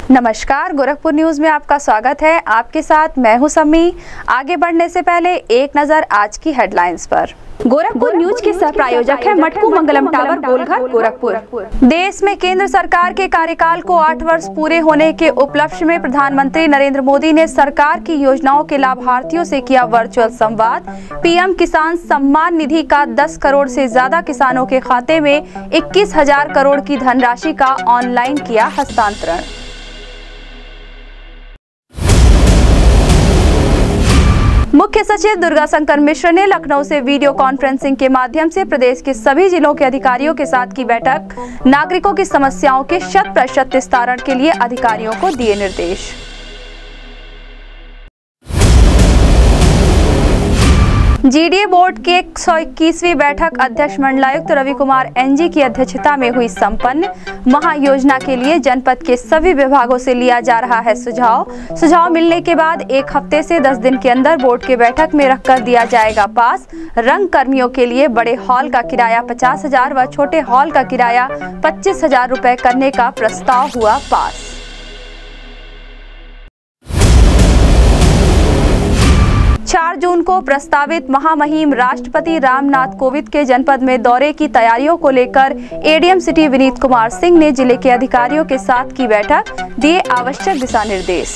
नमस्कार, गोरखपुर न्यूज में आपका स्वागत है। आपके साथ मैं हूं सम्मी। आगे बढ़ने से पहले एक नजर आज की हेडलाइंस पर। गोरखपुर न्यूज के सह प्रायोजक है मटकू मंगलम टावर, गोलघर, गोरखपुर। देश में केंद्र सरकार के कार्यकाल को 8 वर्ष पूरे होने के उपलक्ष्य में प्रधानमंत्री नरेंद्र मोदी ने सरकार की योजनाओं के लाभार्थियों से किया वर्चुअल संवाद। पीएम किसान सम्मान निधि का 10 करोड़ से ज्यादा किसानों के खाते में 21,000 करोड़ की धनराशि का ऑनलाइन किया हस्तांतरण। मुख्य सचिव दुर्गा शंकर मिश्र ने लखनऊ से वीडियो कॉन्फ्रेंसिंग के माध्यम से प्रदेश के सभी जिलों के अधिकारियों के साथ की बैठक। नागरिकों की समस्याओं के 100% निस्तारण के लिए अधिकारियों को दिए निर्देश। जीडीए बोर्ड के 121वीं बैठक अध्यक्ष मंडलायुक्त रवि कुमार एनजी की अध्यक्षता में हुई संपन्न। महायोजना के लिए जनपद के सभी विभागों से लिया जा रहा है सुझाव मिलने के बाद 1 हफ्ते से 10 दिन के अंदर बोर्ड के बैठक में रखकर दिया जाएगा पास। रंग कर्मियों के लिए बड़े हॉल का किराया 50,000 व छोटे हॉल का किराया 25,000 रुपए करने का प्रस्ताव हुआ पास। जून को प्रस्तावित महामहिम राष्ट्रपति रामनाथ कोविंद के जनपद में दौरे की तैयारियों को लेकर एडीएम सिटी विनीत कुमार सिंह ने जिले के अधिकारियों के साथ की बैठक, दिए आवश्यक दिशा निर्देश।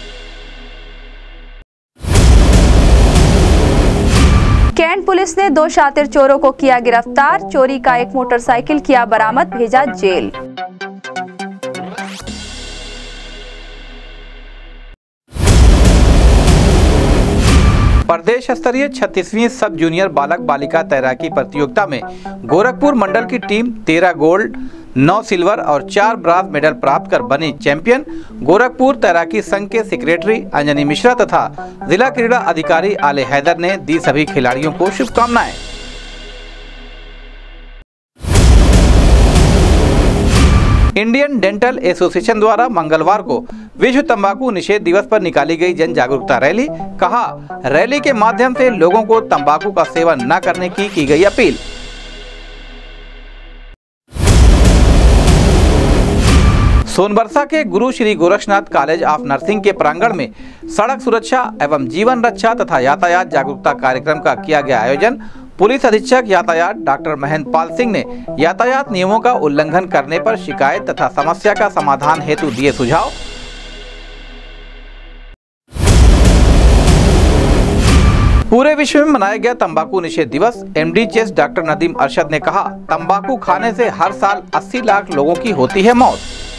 कैंट पुलिस ने 2 शातिर चोरों को किया गिरफ्तार। चोरी का एक मोटरसाइकिल किया बरामद, भेजा जेल। प्रदेश स्तरीय 36वीं सब जूनियर बालक बालिका तैराकी प्रतियोगिता में गोरखपुर मंडल की टीम 13 गोल्ड, 9 सिल्वर और 4 ब्रास मेडल प्राप्त कर बनी चैंपियन। गोरखपुर तैराकी संघ के सेक्रेटरी अंजनी मिश्रा तथा जिला क्रीड़ा अधिकारी आले हैदर ने दी सभी खिलाड़ियों को शुभकामनाएं। इंडियन डेंटल एसोसिएशन द्वारा मंगलवार को विश्व तंबाकू निषेध दिवस पर निकाली गई जन जागरूकता रैली। कहा, रैली के माध्यम से लोगों को तंबाकू का सेवन न करने की गई अपील। सोनबरसा के Guru Shri Gorakshnath college of nursing के प्रांगण में सड़क सुरक्षा एवं जीवन रक्षा तथा यातायात जागरूकता कार्यक्रम का किया गया आयोजन। पुलिस अधीक्षक यातायात डॉक्टर महेंद्र पाल सिंह ने यातायात नियमों का उल्लंघन करने पर शिकायत तथा समस्या का समाधान हेतु दिए सुझाव। पूरे विश्व में मनाया गया तंबाकू निषेध दिवस। MD chess doctor Nadeem Arshad ने कहा, तंबाकू खाने से हर साल 80 लाख लोगों की होती है मौत।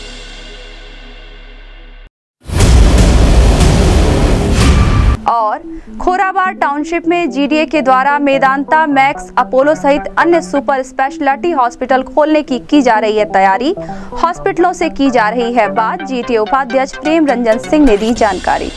और खोराबार टाउनशिप में जीडीए के द्वारा मेदांता, मैक्स, अपोलो सहित अन्य सुपर स्पेशलिटी हॉस्पिटल खोलने की जा रही है तैयारी। हॉस्पिटलों से की जा रही है बात। जीटीए उपाध्यक्ष प्रेम रंजन सिंह ने दी जानकारी।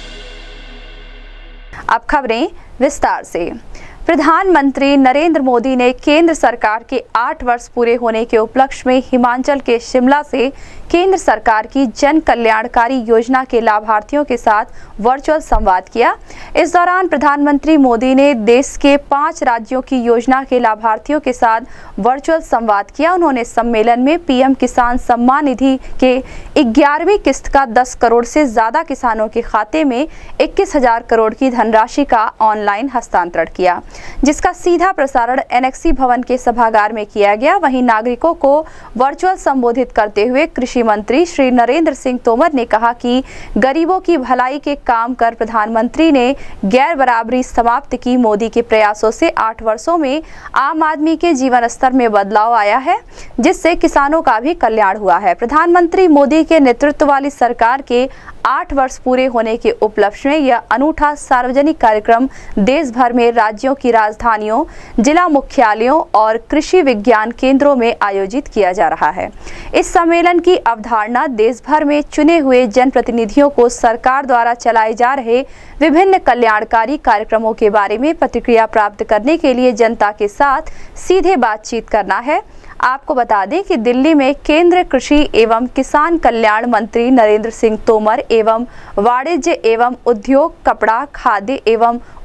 अब खबरें विस्तार से। प्रधानमंत्री नरेंद्र मोदी ने केंद्र सरकार के 8 वर्ष पूरे होने के उपलक्ष्य में हिमाचल के शिमला से केंद्र सरकार की जन कल्याणकारी योजना के लाभार्थियों के साथ वर्चुअल संवाद किया। इस दौरान प्रधानमंत्री मोदी ने देश के 5 राज्यों की योजना के लाभार्थियों के साथ वर्चुअल संवाद किया। उन्होंने सम्मेलन में पीएम किसान सम्मान निधि के 11वीं किस्त का 10 करोड़ से ज्यादा किसानों के खाते में 21,000 करोड़ की धनराशि का ऑनलाइन हस्तांतरण किया, जिसका सीधा प्रसारण एनेक्सी भवन के सभागार में किया गया। वहीं नागरिकों को वर्चुअल संबोधित करते हुए कृषि मंत्री श्री नरेंद्र सिंह तोमर ने कहा कि गरीबों की भलाई के काम कर प्रधानमंत्री ने गैर बराबरी समाप्त की। मोदी के प्रयासों से 8 वर्षों में आम आदमी के जीवन स्तर में बदलाव आया है, जिससे किसानों का भी कल्याण हुआ है। प्रधानमंत्री मोदी के नेतृत्व वाली सरकार के 8 वर्ष पूरे होने के उपलक्ष्य में यह अनूठा सार्वजनिक कार्यक्रम देश भर में राज्यों की राजधानियों, जिला मुख्यालयों और कृषि विज्ञान केंद्रों में आयोजित किया जा रहा है। इस सम्मेलन की अवधारणा देश भर में चुने हुए जनप्रतिनिधियों को सरकार द्वारा चलाए जा रहे विभिन्न कल्याणकारी कार्यक्रमों के बारे में प्रतिक्रिया प्राप्त करने के लिए जनता के साथ सीधे बातचीत करना है। आपको बता दें कि दिल्ली में केंद्रीय कृषि एवं किसान कल्याण मंत्री नरेंद्र सिंह तोमर एवं वाणिज्य एवं उद्योग, कपड़ा, खाद्य एवं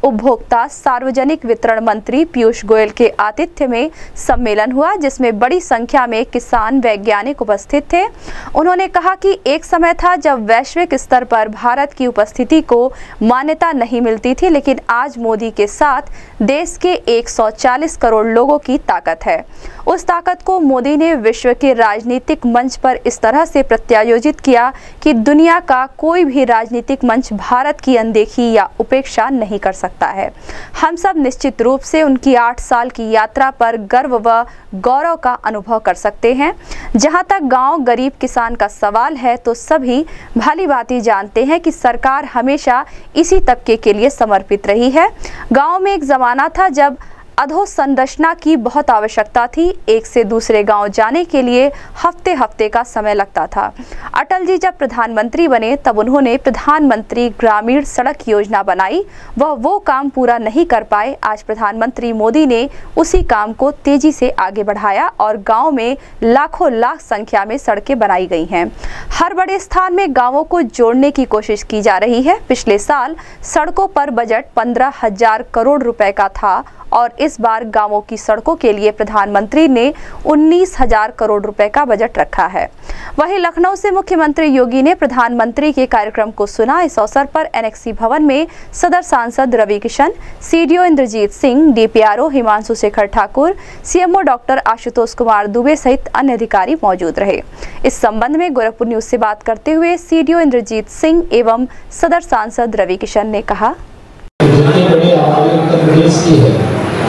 उपभोक्ता सार्वजनिक वितरण मंत्री पीयूष गोयल के आतिथ्य में सम्मेलन हुआ, जिसमें बड़ी संख्या में किसान वैज्ञानिक उपस्थित थे। उन्होंने कहा कि एक समय था जब वैश्विक स्तर पर भारत की उपस्थिति को मान्यता नहीं मिलती थी, लेकिन आज मोदी के साथ देश के 140 करोड़ लोगों की ताकत है। उस ताकत को मोदी ने विश्व के राजनीतिक मंच पर इस तरह से प्रत्यायोजित किया कि दुनिया का कोई भी राजनीतिक मंच भारत की अनदेखी या उपेक्षा नहीं कर सकता है। हम सब निश्चित रूप से उनकी 8 साल की यात्रा पर गर्व व गौरव का अनुभव कर सकते हैं। जहां तक गांव गरीब किसान का सवाल है, तो सभी भली भांति जानते हैं कि सरकार हमेशा इसी तबके के लिए समर्पित रही है। गांव में एक जमाना था जब अधोसंरचना की बहुत आवश्यकता थी। एक से दूसरे गांव जाने के लिए हफ्ते हफ्ते का समय लगता था। अटल जी जब प्रधानमंत्री बने तब उन्होंने प्रधानमंत्री ग्रामीण सड़क योजना बनाई, वो काम पूरा नहीं कर पाए। आज प्रधानमंत्री मोदी ने उसी काम को तेजी से आगे बढ़ाया और गांव में लाखों लाख संख्या में सड़कें बनाई गई हैं। हर बड़े स्थान में गाँवों को जोड़ने की कोशिश की जा रही है। पिछले साल सड़कों पर बजट 15,000 करोड़ रुपए का था और इस बार गांवों की सड़कों के लिए प्रधानमंत्री ने 19,000 करोड़ रुपए का बजट रखा है। वहीं लखनऊ से मुख्यमंत्री योगी ने प्रधानमंत्री के कार्यक्रम को सुना। इस अवसर पर एनेक्सी भवन में सदर सांसद Ravi Kishan, CDO Indrajeet Singh, DPRO Himanshu Shekhar Thakur, CMO doctor Ashutosh Kumar Dubey सहित अन्य अधिकारी मौजूद रहे। इस संबंध में गोरखपुर न्यूज से बात करते हुए सीडीओ इंद्रजीत सिंह एवं सदर सांसद रवि किशन ने कहा, जितनी बड़ी आबादी उत्तर प्रदेश की है,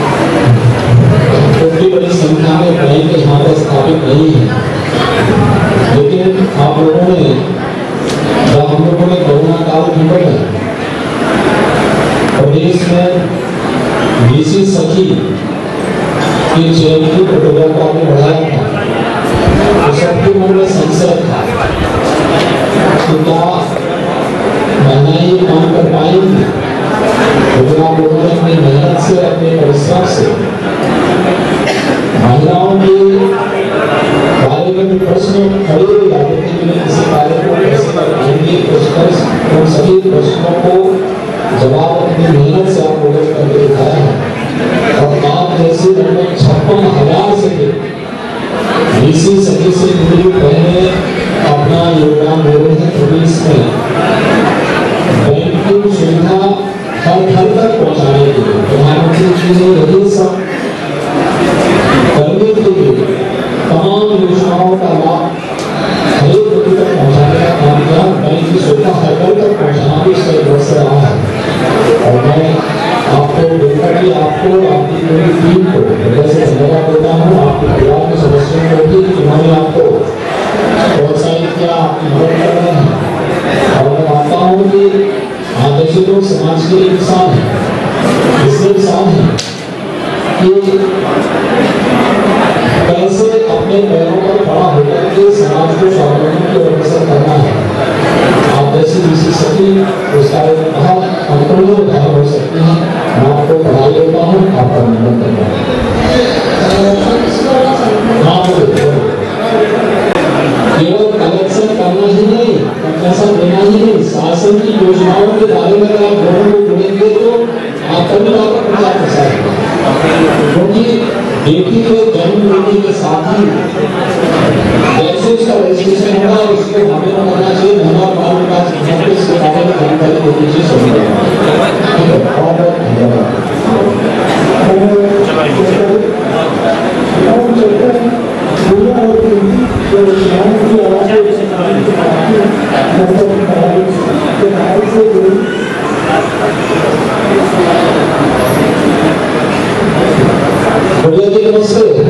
उतनी बड़ी संख्या में बैंक यहाँ पर स्थापित नहीं है। लेकिन आप लोगों ने, जब हम लोगों ने कोरोना काल में प्रदेश में बीसी सखी की चयन की प्रोटोकॉल को आगे बढ़ाया था, तो सबके मन में संशय था कि क्या महिलाएं ये काम कर पाएंगी। लेकिन आप लोगों ने अपनी मेहनत से, अपने परिश्रम से महिलाओं के बारे में भी प्रश्न खड़े हो जाते थे कि किसी कार्य को कैसे करेंगे, उन सभी प्रश्नों को जवाब अपनी मेहनत से आप लोगों ने करके दिखाया है। और आप जैसे लगभग 56,000 से बीसी सदी से जुड़ी बहनें अपना योगदान दे रहे हैं। प्रदेश में बैंकिंग सुविधा हर घर तक पहुंचाने के लिए प्रधानमंत्री जी ने यही सब करने के लिए तमाम योजनाओं का लाभ हर एक व्यक्ति तक पहुंचाने का काम किया। बैंक की सुविधा हर घर तक पहुंचाना भी इसका एक वर्ष रहा है। और मैं आपको देखकर कि आपको, आपकी पूरी टीम को जैसे धन्यवाद देता हूँ, आपके परिवार के सदस्यों को भी, जिन्होंने आपको प्रोत्साहित किया, आपकी मदद कर रहे हैं। और मैं मानता हूँ कि आदर्श लोग समाज के इंसान हैं, इसलिए इंसान हैं कि कैसे अपने पैरों पर खड़ा होकर के समाज को स्वावलंबन की ओर अग्रसर करना है। आप जैसी बीसी सखी उस कार्य में बहुत अंतर्गत उदाहरण हो सकती हैं। मैं आपको बधाई देता हूँ, आपका अभिनंदन करता हूँ। केवल कलेक्शन करना ही नहीं, कलेक्शन देना ही नहीं, शासन की योजनाओं के बारे में अगर आप लोगों को जुड़ेंगे तो आपका भी आपका प्रचार प्रसार होगा। क्योंकि बेटी के जन्म लेने के साथ ही जैसे उसका रजिस्ट्रेशन होगा, उसको हमें करना चाहिए। महिला बाल विकास विभाग को इसके बारे में जानकारी देनी चाहिए सभी को। बहुत बहुत धन्यवाद। बढ़िया जी, नमस्ते।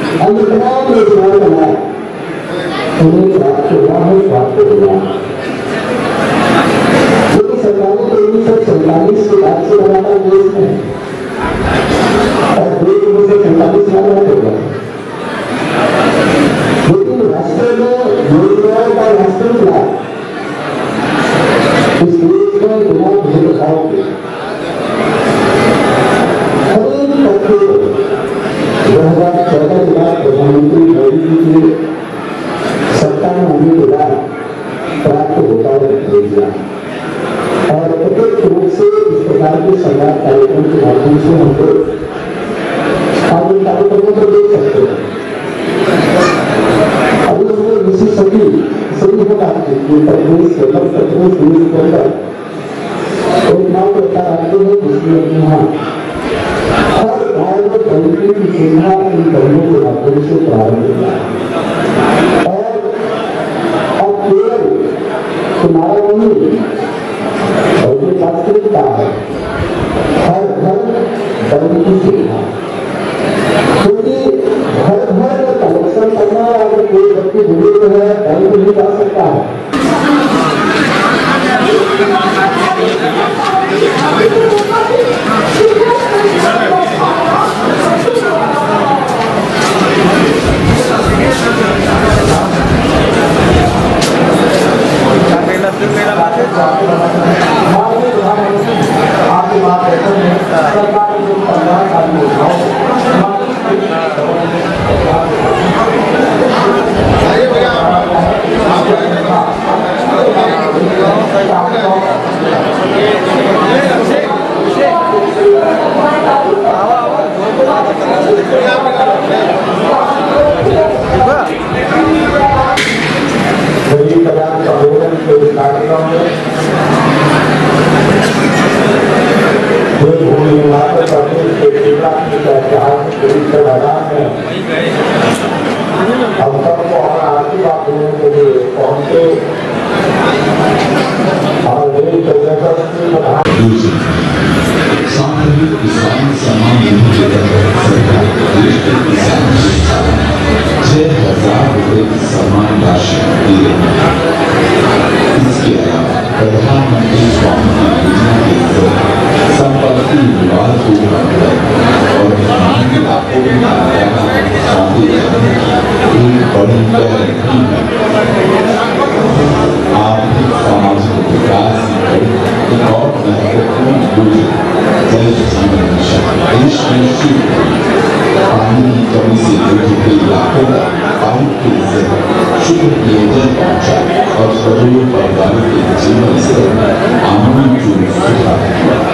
तमाम रोजगार बनाए उन्हें प्राप्त हुआ है, प्राप्त हुआ। लेकिन सरकारों को 1947 के बाद से लगातार देश में और देश में से 47 साल हो गया, लेकिन राष्ट्र में रोजगार का राष्ट्र मिला इस देश में बिना भेदभाव के हर एक तबके 2014 के बाद प्रधानमंत्री मोदी जी के सत्ता में आने के बाद प्राप्त होता है और प्रत्येक रूप से इस प्रकार के संवाद कार्यक्रम के माध्यम से हम लोग आज इन कार्यक्रमों को देख सकते हैं। अभी हमने विशेष सभी को बात की उत्तर प्रदेश के अंदर एक नाम करता आते हैं जिसमें अपने यहाँ हर गाँव में बैंकिंग की सुविधा इन कर्मों के माध्यम से प्रारंभ हुआ और अब केवल तुम्हारा नहीं और ये वास्तविकता है, हर घर बैंक की सुविधा, क्योंकि घर में कलेक्शन करना अगर कोई व्यक्ति बुजुर्ग है बैंक नहीं जा सकता है। आपकी बात सरकार जो 15 साल गरीब कल्याण का भोजन के कार्यक्रम में भूमि हिमाचल प्रदेश के शिमला की ऐतिहासिक परिसर मैदान में हम सबको हमारा आशीर्वाद देने के लिए पहुंचे और देश के यशस्वी प्रधानमंत्री किसान सम्मान निधि के तहत सरकार देश के किसानों को 6,000 रुपए की सम्मान राशि दी गई। इसके अलावा प्रधानमंत्री स्वामित्व योजना के तहत संपत्ति विवाद को और किसानों के लाभों में एक बड़ी पहल की है। आर्थिक सामाजिक विकास एक और महत्वपूर्ण योजना जल जीवन मिशन देश में पानी की कमी से जुड़े इलाकों का पाइप के जरिए शुद्ध पेयजल पहुंचा और करोड़ों परिवारों के जीवन स्तर में आमूल सुधार हुआ।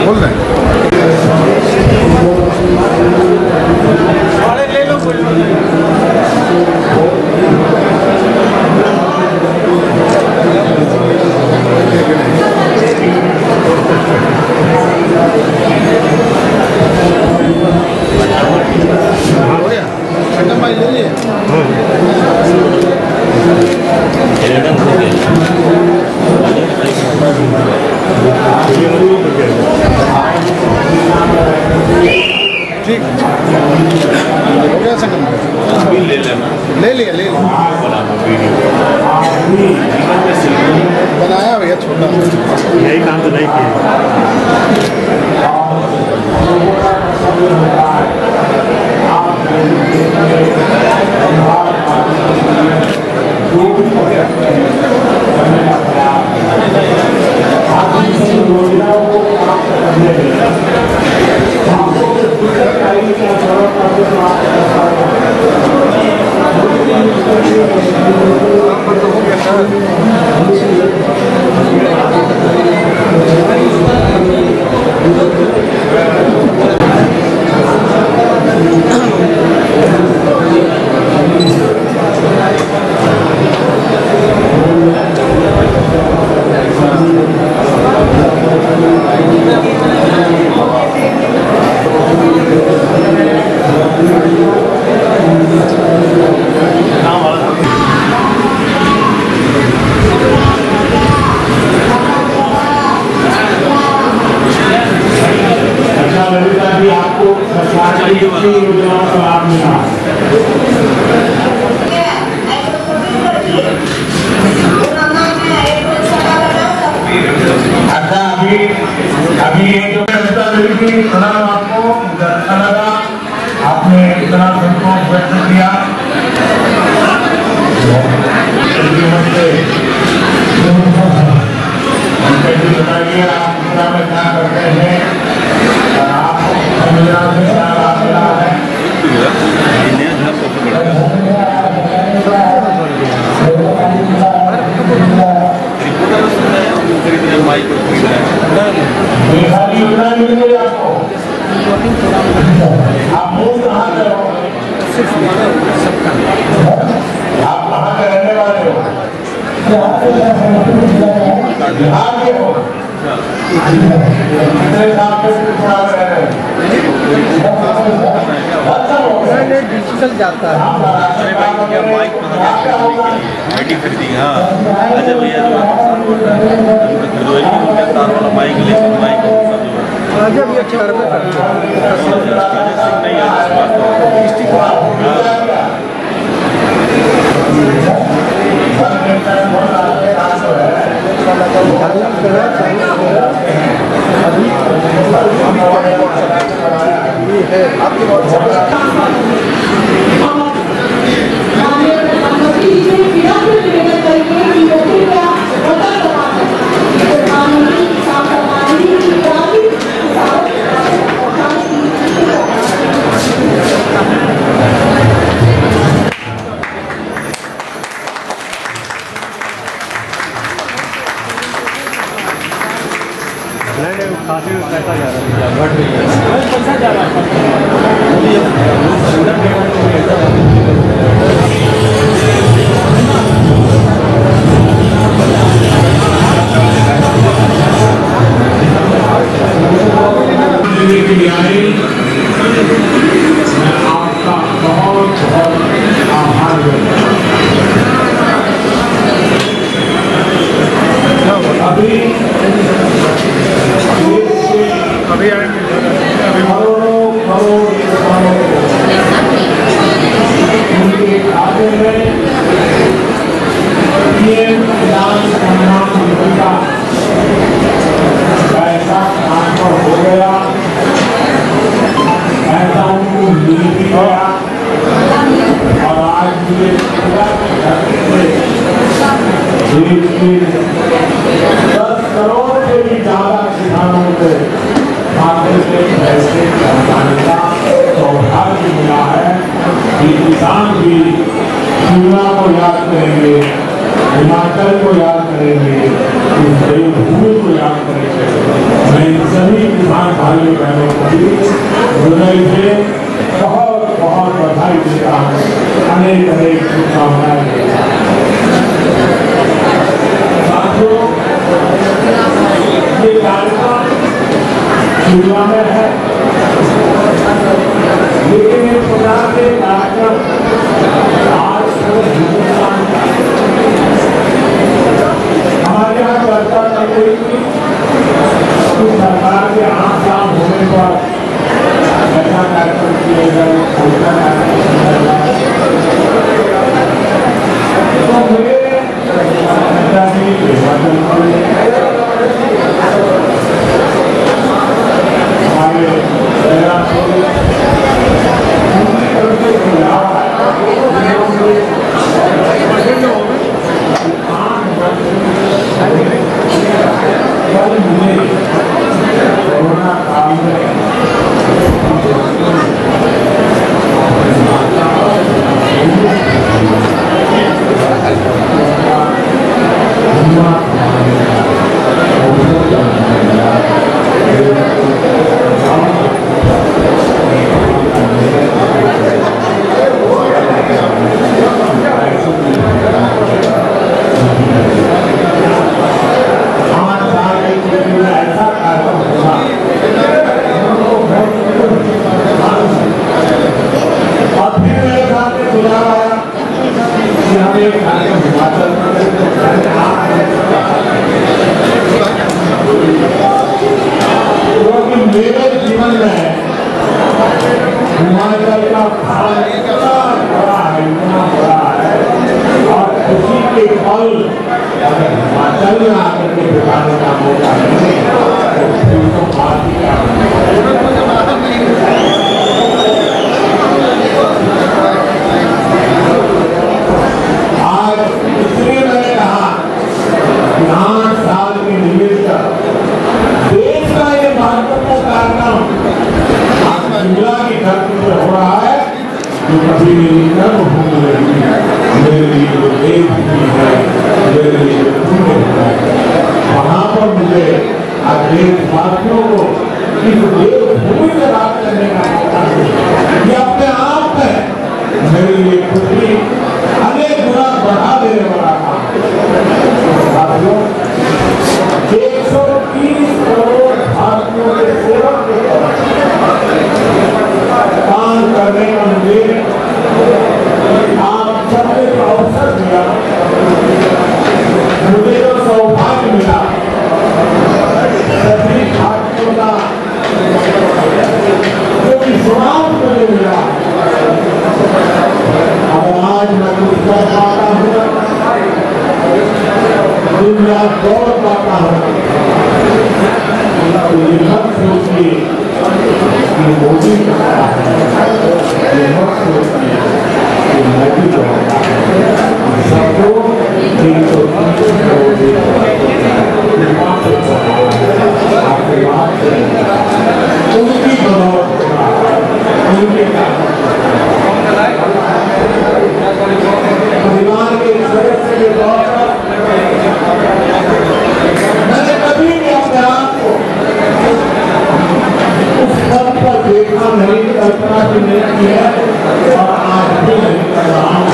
बोल रहे ले लो हो गया एकदम भाई ले लिए ठीक हो गया संगम ले लिया बनाया भैया छोटा यही काम तो नहीं किया आपने इतना संतोष व्यक्त किया बताइए आप दूसरा में क्या करते हैं और आप संविधान से क्या लाभ मिला है योजना मिल गई आपको आप मूल कहाँ से हो आप कहाँ के रहने वाले हो बिहार के हो कितने साल से त्रिपुरा में रह रहे हैं डिजिटल जाता है आईडी खरीदी हाँ अच्छा भैया जो माइक लेकर माइक जब ये 4 में काफी पैसा जा रहा आपका बहुत आभार अभी आएंगे पैसा ट्रांसफर हो गया ऐसा उनको मिल भी गया और आज मुझे 10 करोड़ से भी ज्यादा किसानों को खाते से पैसे पहुँचाने का सौभाग्य मिला है कि किसान भी शिमला को याद करेंगे हिमाचल को याद करेंगे, इस देवभूमि को याद करेंगे। मैं इन सभी किसान भाइयों बहनों को भी हृदय से बहुत बहुत बधाई देता हूँ, अनेक अनेक शुभकामनाएं देता हूँ। साथियों, ये कार्यक्रम शिमला में है, लेकिन इस प्रकार के कार्यक्रम आज हिंदुस्तान हमारे यहाँ चर्चा चल रही थी कि सरकार के 8 साल होने पर ऐसा कार्यक्रम किया जाए, ऐसा कार्यक्रम किया जाए। तो मेरे पिताजी हमारे कोरोना काल में हिमाचल का भाग इतना बड़ा है, इतना बड़ा है, और खुशी के पल अगर हिमाचल में आकर के बिताने का मौका मिले तो बात ही क्या आज इसलिए मैंने कहा कि 8 साल के निमित्त देश का ये महत्वपूर्ण कार्यक्रम शिमला की धरती पर हो रहा है, जो कभी मेरी कर्म भूमि रही है, मेरे लिए जो देवभूमि है, मेरे लिए जो पुण्य है, वहाँ पर मुझे आज देशवासियों को इस देवभूमि से बात करने का मौका मिला। ये अपने आप में मेरे लिए खुशी अनेक गुना बढ़ा देने वाला काम। 130 करोड़ भारतीयों के सेवक के काम करने का मुझे आप सबने जो अवसर दिया, मुझे जो सौभाग्य मिला, सभी भारतीयों का जो विश्वास मुझे मिला, और आज मैं कुछ कर पाता हूँ, दुनिया दौड़ पाता हूँ, तो ये मत सोचिए कि मोदी करता है, ये मत सोचिए कि मोदी करता है। सबको 330 करोड़ उनकी बदौलत उनके परिवार के सदस्य के तौर पर मैंने कभी भी अपने आप को उस पद पर देखा नहीं, कल्पना भी नहीं की है, और आज भी नहीं कर रहा हूँ।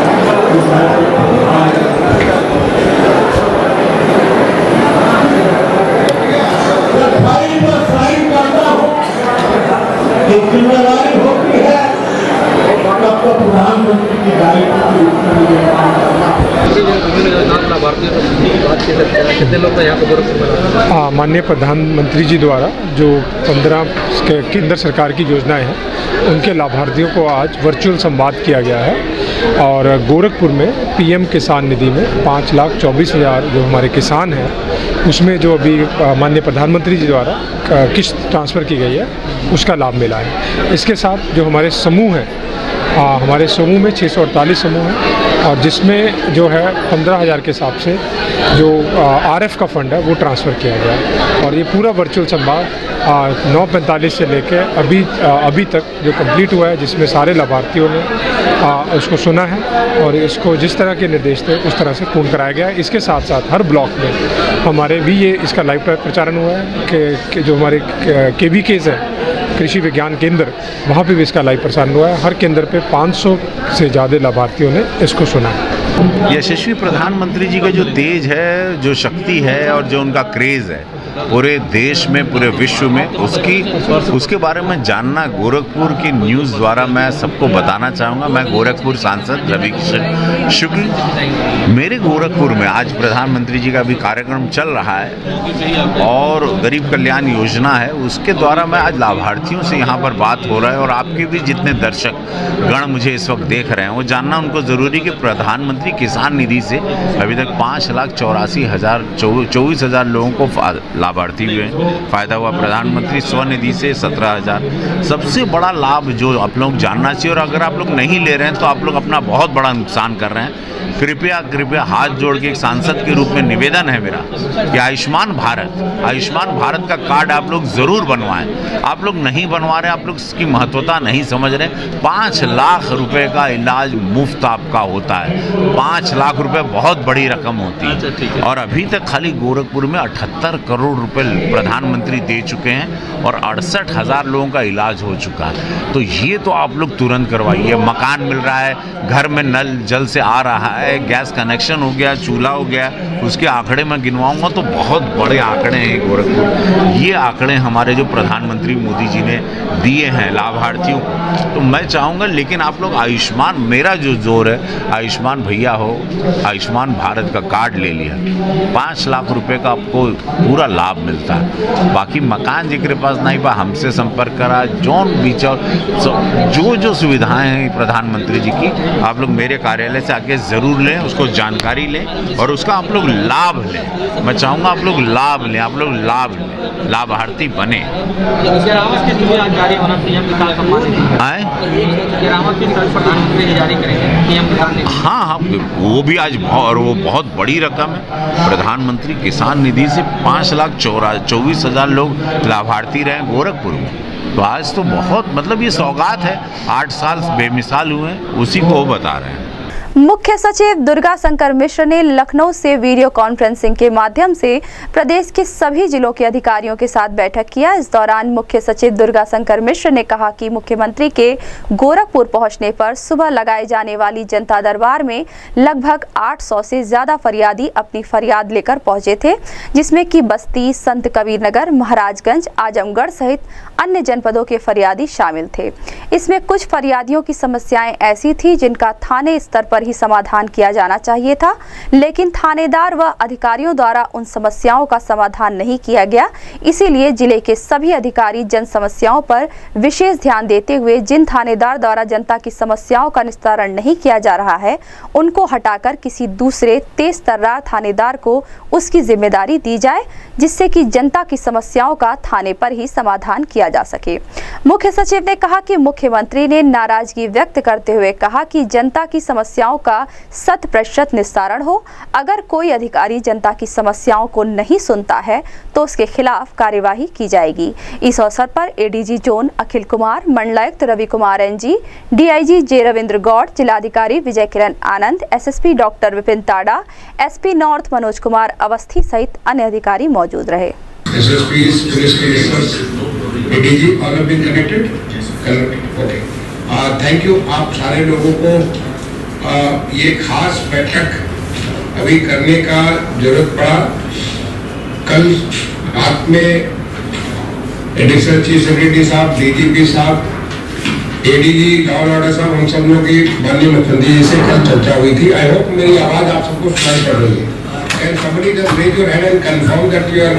जब फाइल पर साइन करता हूँ, एक जिम्मेदारी होती है, तब तो प्रधानमंत्री की दायित्व की उत्तर कितने लोग यहाँ पर माननीय प्रधानमंत्री जी द्वारा जो 15 केंद्र सरकार की योजनाएं हैं, उनके लाभार्थियों को आज वर्चुअल संवाद किया गया है। और गोरखपुर में पीएम किसान निधि में 5,24,000 जो हमारे किसान हैं, उसमें जो अभी माननीय प्रधानमंत्री जी द्वारा किस्त ट्रांसफ़र की गई है, उसका लाभ मिला है। इसके साथ जो हमारे समूह हैं हमारे समूह में 648 समूह हैं और जिसमें जो है 15,000 के हिसाब से जो RF का फंड है वो ट्रांसफ़र किया गया। और ये पूरा वर्चुअल संवाद 9:45 से लेकर अभी तक जो कंप्लीट हुआ है, जिसमें सारे लाभार्थियों ने उसको सुना है और इसको जिस तरह के निर्देश थे उस तरह से पूर्ण कराया गया है। इसके साथ साथ हर ब्लॉक में हमारे भी ये इसका लाइव प्रचारण हुआ है कि जो हमारे KVKs हैं, कृषि विज्ञान केंद्र, वहाँ पे भी इसका लाइव प्रसारण हुआ है। हर केंद्र पे 500 से ज़्यादा लाभार्थियों ने इसको सुना है। यशस्वी प्रधानमंत्री जी का जो तेज है, जो शक्ति है और जो उनका क्रेज़ है पूरे देश में, पूरे विश्व में, उसके बारे में जानना गोरखपुर की न्यूज़ द्वारा मैं सबको बताना चाहूँगा। मैं गोरखपुर सांसद रवि किशन शुक्ल, मेरे गोरखपुर में आज प्रधानमंत्री जी का भी कार्यक्रम चल रहा है और गरीब कल्याण योजना है, उसके द्वारा मैं आज लाभार्थियों से यहाँ पर बात हो रहा है। और आपके भी जितने दर्शक गण मुझे इस वक्त देख रहे हैं, वो जानना उनको ज़रूरी कि प्रधानमंत्री किसान निधि से अभी तक 5,84,000 लोगों को लाभार्थी हुए, फ़ायदा हुआ। प्रधानमंत्री स्वनिधि से 17,000। सबसे बड़ा लाभ जो आप लोग जानना चाहिए, और अगर आप लोग नहीं ले रहे हैं तो आप लोग अपना बहुत बड़ा नुकसान कर रहे हैं। कृपया हाथ जोड़ के एक सांसद के रूप में निवेदन है मेरा कि आयुष्मान भारत का कार्ड आप लोग ज़रूर बनवाएं। आप लोग नहीं बनवा रहे, आप लोग इसकी महत्वता नहीं समझ रहे। 5 लाख रुपए का इलाज मुफ्त आपका होता है। 5 लाख रुपए बहुत बड़ी रकम होती है और अभी तक खाली गोरखपुर में 78 करोड़ रुपए प्रधानमंत्री दे चुके हैं और 68,000 लोगों का इलाज हो चुका है। तो ये तो आप लोग तुरंत करवाइए। मकान मिल रहा है, घर में नल जल से आ रहा है, गैस कनेक्शन हो गया, चूल्हा हो गया, उसके आंकड़े मैं गिनवाऊंगा तो बहुत बड़े आंकड़े हैं गोरखपुर। ये आंकड़े हमारे जो प्रधानमंत्री मोदी जी ने दिए हैं लाभार्थियों को, तो मैं चाहूँगा, लेकिन आप लोग आयुष्मान, मेरा जो जोर है, आयुष्मान भैया हो, आयुष्मान भारत का कार्ड ले लिया, 5 लाख रुपए का आपको पूरा लाभ मिलता है। बाकी मकान जिनके पास नहीं बा, हमसे संपर्क करा, जौन बीचा जो सुविधाएं हैं प्रधानमंत्री जी की, आप लोग मेरे कार्यालय से आके ज़रूर लें, उसको जानकारी लें और उसका आप लोग लाभ लें। मैं चाहूँगा आप लोग लाभ लें, आप लोग लाभ लें, लाभार्थी बने। हाँ, वो भी आज वो बहुत बड़ी रकम है। प्रधानमंत्री किसान निधि से 5,24,000 लोग लाभार्थी रहे गोरखपुर में। तो आज तो बहुत, मतलब ये सौगात है। 8 साल बेमिसाल हुए हैं, उसी को वो बता रहे हैं। मुख्य सचिव दुर्गा शंकर मिश्र ने लखनऊ से वीडियो कॉन्फ्रेंसिंग के माध्यम से प्रदेश के सभी जिलों के अधिकारियों के साथ बैठक किया। इस दौरान मुख्य सचिव दुर्गा शंकर मिश्र ने कहा कि मुख्यमंत्री के गोरखपुर पहुंचने पर सुबह लगाए जाने वाली जनता दरबार में लगभग 800 से ज्यादा फरियादी अपनी फरियाद लेकर पहुंचे थे, जिसमें कि बस्ती, संत कबीर नगर, महाराजगंज, आजमगढ़ सहित अन्य जनपदों के फरियादी शामिल थे। इसमें कुछ फरियादियों की समस्याएं ऐसी थी जिनका थाने स्तर पर ही समाधान किया जाना चाहिए था, लेकिन थानेदार व अधिकारियों द्वारा उन समस्याओं का समाधान नहीं किया गया। इसीलिए जिले के सभी अधिकारी जन समस्याओं पर विशेष ध्यान देते हुए जिन थानेदार द्वारा जनता की समस्याओं का निस्तारण नहीं किया जा रहा है, उनको हटाकर किसी दूसरे तेज तर्रार थानेदार को उसकी जिम्मेदारी दी जाए, जिससे कि जनता की समस्याओं का थाने पर ही समाधान किया जा सके। मुख्य सचिव ने कहा कि मुख्यमंत्री ने नाराजगी व्यक्त करते हुए कहा कि जनता की समस्याओं का 100% निस्तारण हो। अगर कोई अधिकारी जनता की समस्याओं को नहीं सुनता है तो उसके खिलाफ कार्यवाही की जाएगी। इस अवसर पर एडीजी जोन अखिल कुमार, मंडलायुक्त रवि कुमार NG, DIG जे रविंद्र गौड़, जिलाधिकारी Vijay Kiran Anand, SSP doctor Vipin Tada, SP north Manoj Kumar Awasthi सहित अन्य अधिकारी मौजूद रहे। थैंक यू आप सारे लोगों को। ये खास बैठक अभी करने का जरूरत पड़ा। कल रात में एडिशनल चीफ सेक्रेटरी साहब, DGP साहब, ADG लॉ एंड ऑर्डर साहब, हम सब लोग की माननीय मुख्यमंत्री जी से कल चर्चा हुई थी। आई होप मेरी आवाज आप सबको सुनाई पड़ रही है। Can somebody just raise your hand and confirm that you are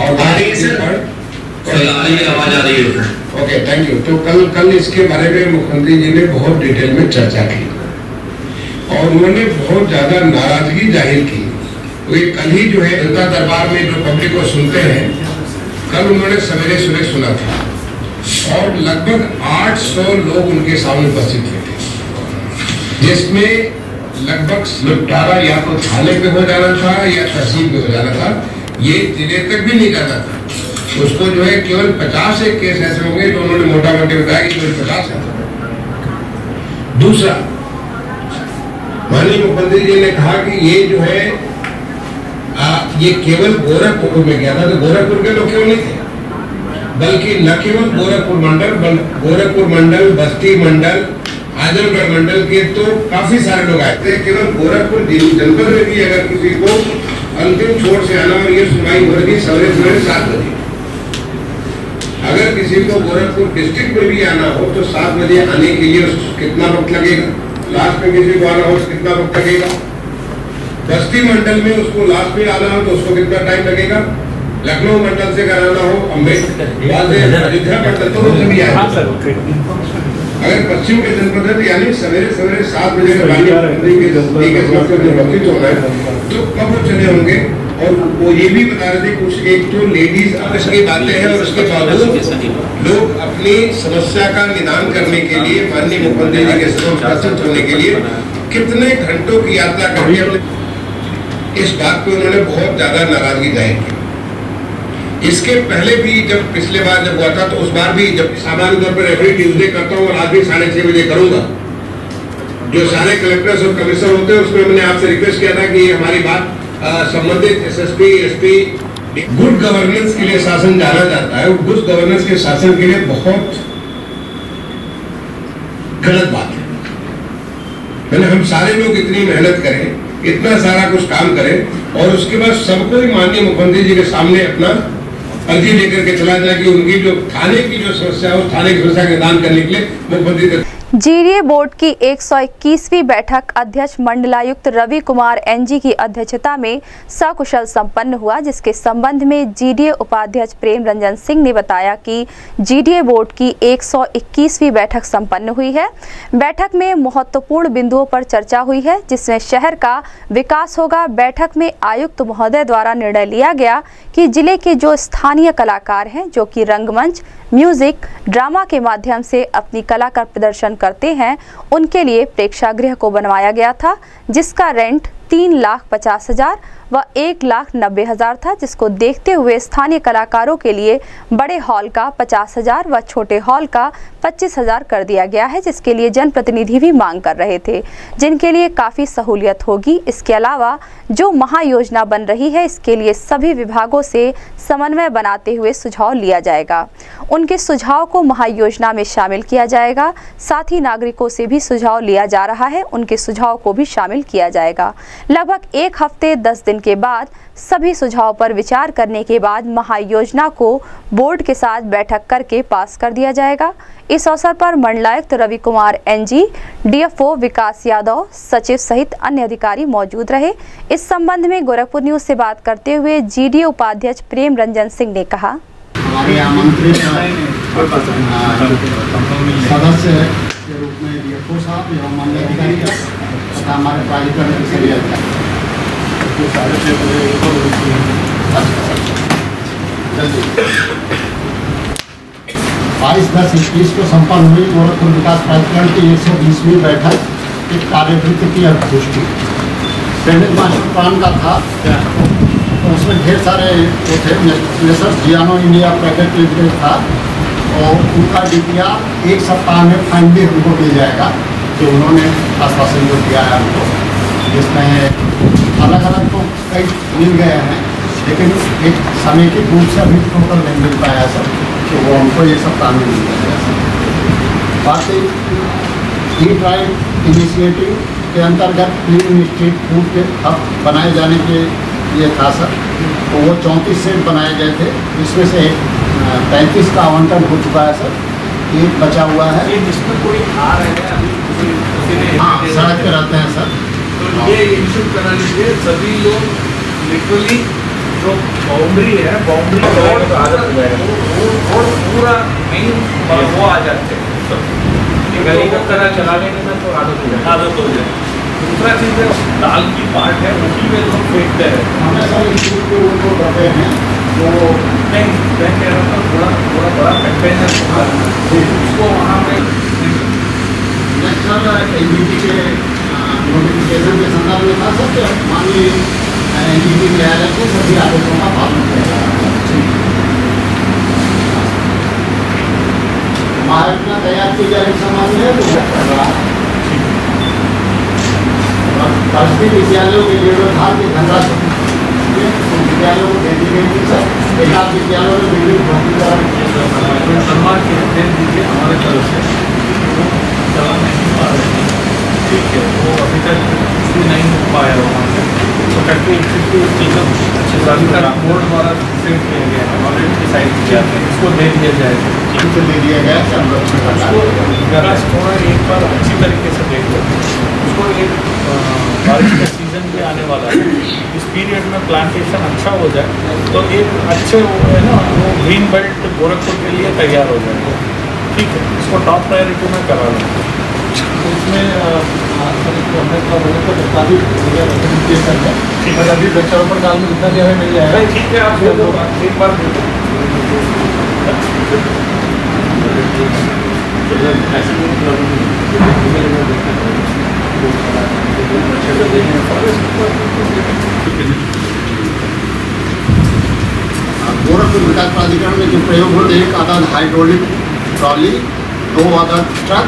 आवाज आ रही है? Okay, thank you. तो कल इसके बारे में मुख्यमंत्री जी ने बहुत डिटेल में चर्चा की और उन्होंने बहुत ज्यादा नाराजगी जाहिर की। वे कल ही जो है जनता दरबार में जो पब्लिक को सुनते हैं, कल उन्होंने सवेरे सुबह सुना था और लगभग 800 लोग उनके सामने उपस्थित थे। जिसमें लगभग निपटारा या तो थाने पे हो जाना था या तहसील पे हो जाना था, ये जिले तक भी नहीं जाना था। उसको जो है केवल 50 एक केस ऐसे होंगे तो उन्होंने मोटा मोटी बताया कि केवल 50 है। दूसरा, माननीय मुख्यमंत्री जी ने कहा कि ये जो है ये केवल गोरखपुर में गया था, तो गोरखपुर के लोग केवल नहीं थे, बल्कि न केवल गोरखपुर मंडल, बस्ती मंडल, आजमगढ़ मंडल के तो काफी सारे लोग आए थे। केवल गोरखपुर जनपद में भी अगर किसी को अंतिम छोर से आना और ये सुनवाई हो रही सवेरे 7 बजे, अगर किसी को गोरखपुर डिस्ट्रिक्ट में भी आना हो तो 7 बजे आने के लिए कितना वक्त लगेगा? लास्ट में किसी को आना हो तो कितना वक्त लगेगा? बस्ती मंडल में उसको लास्ट में आना हो तो उसको कितना टाइम लगेगा? लखनऊ मंडल से कराना हो, अयोध्या मंडल तो उससे भी आए। अगर पश्चिम के जनपद है तो यानी सवेरे 7 बजे के उपस्थित होना है तो कब वो चले होंगे? और वो ये भी बता रहे थे कुछ एक तो लेडीज आपस की बातें हैं और उसके बावजूद लोग अपनी समस्या का निदान करने के लिए माननीय मुख्यमंत्री जी के समक्ष उपस्थित होने के लिए कितने घंटों की यात्रा करके इस बात पे उन्होंने बहुत ज्यादा नाराजगी जाहिर की। इसके पहले भी जब पिछले बार जब हुआ था तो उस बार भी जब सामान्य तौर पर एवरी ट्यूजडे करता हूँ और आज भी 6:30 बजे करूंगा, जो सारे कलेक्टर्स और कमिश्नर होते हैं उसमें मैंने आपसे रिक्वेस्ट किया था कि हमारी बात संबंधित एसएसपी, एसपी, गुड गवर्नेंस के लिए शासन जाना जाता है और गुड गवर्नेंस के शासन के लिए बहुत गलत बात है। मैंने हम सारे लोग इतनी मेहनत करें, इतना सारा कुछ काम करें और उसके बाद सबको ही माननीय मुख्यमंत्री जी के सामने अपना अर्जी लेकर के चला जाए कि उनकी जो थाने की जो समस्या है उस थाने की समस्या का निदान करने के लिए मुख्यमंत्री जीडीए बोर्ड की 121वीं बैठक अध्यक्ष मंडलायुक्त रवि कुमार एनजी की अध्यक्षता में सकुशल संपन्न हुआ, जिसके संबंध में जीडीए उपाध्यक्ष प्रेम रंजन सिंह ने बताया कि जीडीए बोर्ड की 121वीं बैठक संपन्न हुई है। बैठक में महत्वपूर्ण बिंदुओं पर चर्चा हुई है, जिसमें शहर का विकास होगा। बैठक में आयुक्त महोदय द्वारा निर्णय लिया गया कि जिले के जो स्थानीय कलाकार हैं, जो कि रंगमंच, म्यूजिक, ड्रामा के माध्यम से अपनी कला का प्रदर्शन करते हैं, उनके लिए प्रेक्षागृह को बनवाया गया था, जिसका रेंट 3,50,000 व 1,90,000 था, जिसको देखते हुए स्थानीय कलाकारों के लिए बड़े हॉल का 50,000 व छोटे हॉल का 25,000 कर दिया गया है, जिसके लिए जनप्रतिनिधि भी मांग कर रहे थे, जिनके लिए काफ़ी सहूलियत होगी। इसके अलावा जो महायोजना बन रही है, इसके लिए सभी विभागों से समन्वय बनाते हुए सुझाव लिया जाएगा। उनके सुझाव को महायोजना में शामिल किया जाएगा। साथ ही नागरिकों से भी सुझाव लिया जा रहा है, उनके सुझाव को भी शामिल किया जाएगा। लगभग 1 हफ्ते 10 दिन के बाद सभी सुझाव पर विचार करने के बाद महायोजना को बोर्ड के साथ बैठक करके पास कर दिया जाएगा। इस अवसर पर मंडलायुक्त रवि कुमार एनजी, डीएफओ विकास यादव, सचिव सहित अन्य अधिकारी मौजूद रहे। इस संबंध में गोरखपुर न्यूज से बात करते हुए जीडीए उपाध्यक्ष प्रेम रंजन सिंह ने कहा, हमारे आमंत्रित सदस्य के रूप में डीएफओ साहब एवं मंडल अधिकारी तथा हमारे प्राधिकरण के सभी अधिकारी 22/10/21 को संपन्न हुई गोरखपुर विकास प्राधिकरण की 120वीं बैठक एक कार्यवृत्ति की अध्यक्षता सैनिक मास्टर प्लान का था, तो उसमें ढेर सारे वो थे। मेसर्स जियानो इंडिया प्राइवेट लिमिटेड था और उनका डीपीआर 1 सप्ताह में फाइनली हमको मिल जाएगा, जो उन्होंने आश्वासन जो दिया है हमको, जिसमें अलग अलग तो कई मिल गए हैं, लेकिन एक समेकित रूप से अभी टोटल नहीं मिल पाया सब, तो वो हमको ये सप्ताह में मिल जाएगा। बाकी ई ड्राइव इनिशिएटिव के अंतर्गत क्लीन स्ट्रीट फूड के हब बनाए जाने के लिए था सर, तो वो 34 सेट बनाए गए थे, इसमें से 35 का आवंटन हो चुका है सर, 1 बचा हुआ है। जिसमें कोई आ रहे हैं अभी हाँ, सड़क पे रहते हैं सर, तो ये इंश्योर करना चाहिए सभी लोग लिटरली जो बाउंड्री है, बाउंड्री रोड आदत हो जाएगा, और पूरा मेन वो आ जाते हैं, गली का तरह चलाने में तो आदत हो जाए। दूसरा चीज़ है दाल की पार्ट है, उसी में लोग फेंकते हैं, हमेशा स्कूल के उनको डब्बे हैं, तो नहीं मैं कह रहा था थोड़ा बड़ा कंटेनर उसको वहाँ पे नेशनल एनजीटी के नोटिफिकेशन के संदर्भ में था सब माननीय एनजीटी न्यायालय के सभी आदेशों का पालन किया जा रहा है। महारत्ना तैयार की जा रही सामान है तो कर रहा है। खासगी विद्यालयों के जीर्णोद्धार की धनराशि विद्यालयों को दे दी गई थी सर। एक आध विद्यालयों में बिल्डिंग सम्मान के दे दीजिए हमारे तरफ से चला नहीं पा रहे हैं। ठीक है, वो अभी तक नहीं हो पाया वहाँ से तो करके चीज़ों अच्छे साल तक बोर्ड द्वारा सेट किया गया है और डिसाइड किया है इसको दे दिया जाएगा। से दे दिया गया है थोड़ा एक बार अच्छी तरीके से देख लो उसको। एक बारिश का सीजन भी आने वाला है, इस पीरियड में प्लांटेशन अच्छा हो जाए तो एक अच्छे वो है ना वो ग्रीन बेल्ट गोरखपुर के लिए तैयार हो जाएगा। ठीक है, इसको टॉप प्रायोरिटी में करा लो। तो इसमें काफ़ी अभी बच्चों पर काल में जितना भी हमें मिल जाएगा। ठीक है, आप एक बार गोरखपुर विकास प्राधिकरण में जो प्रयोग होते हैं, एक आधा हाइड्रोलिक ट्रॉली, 2 आधा ट्रक,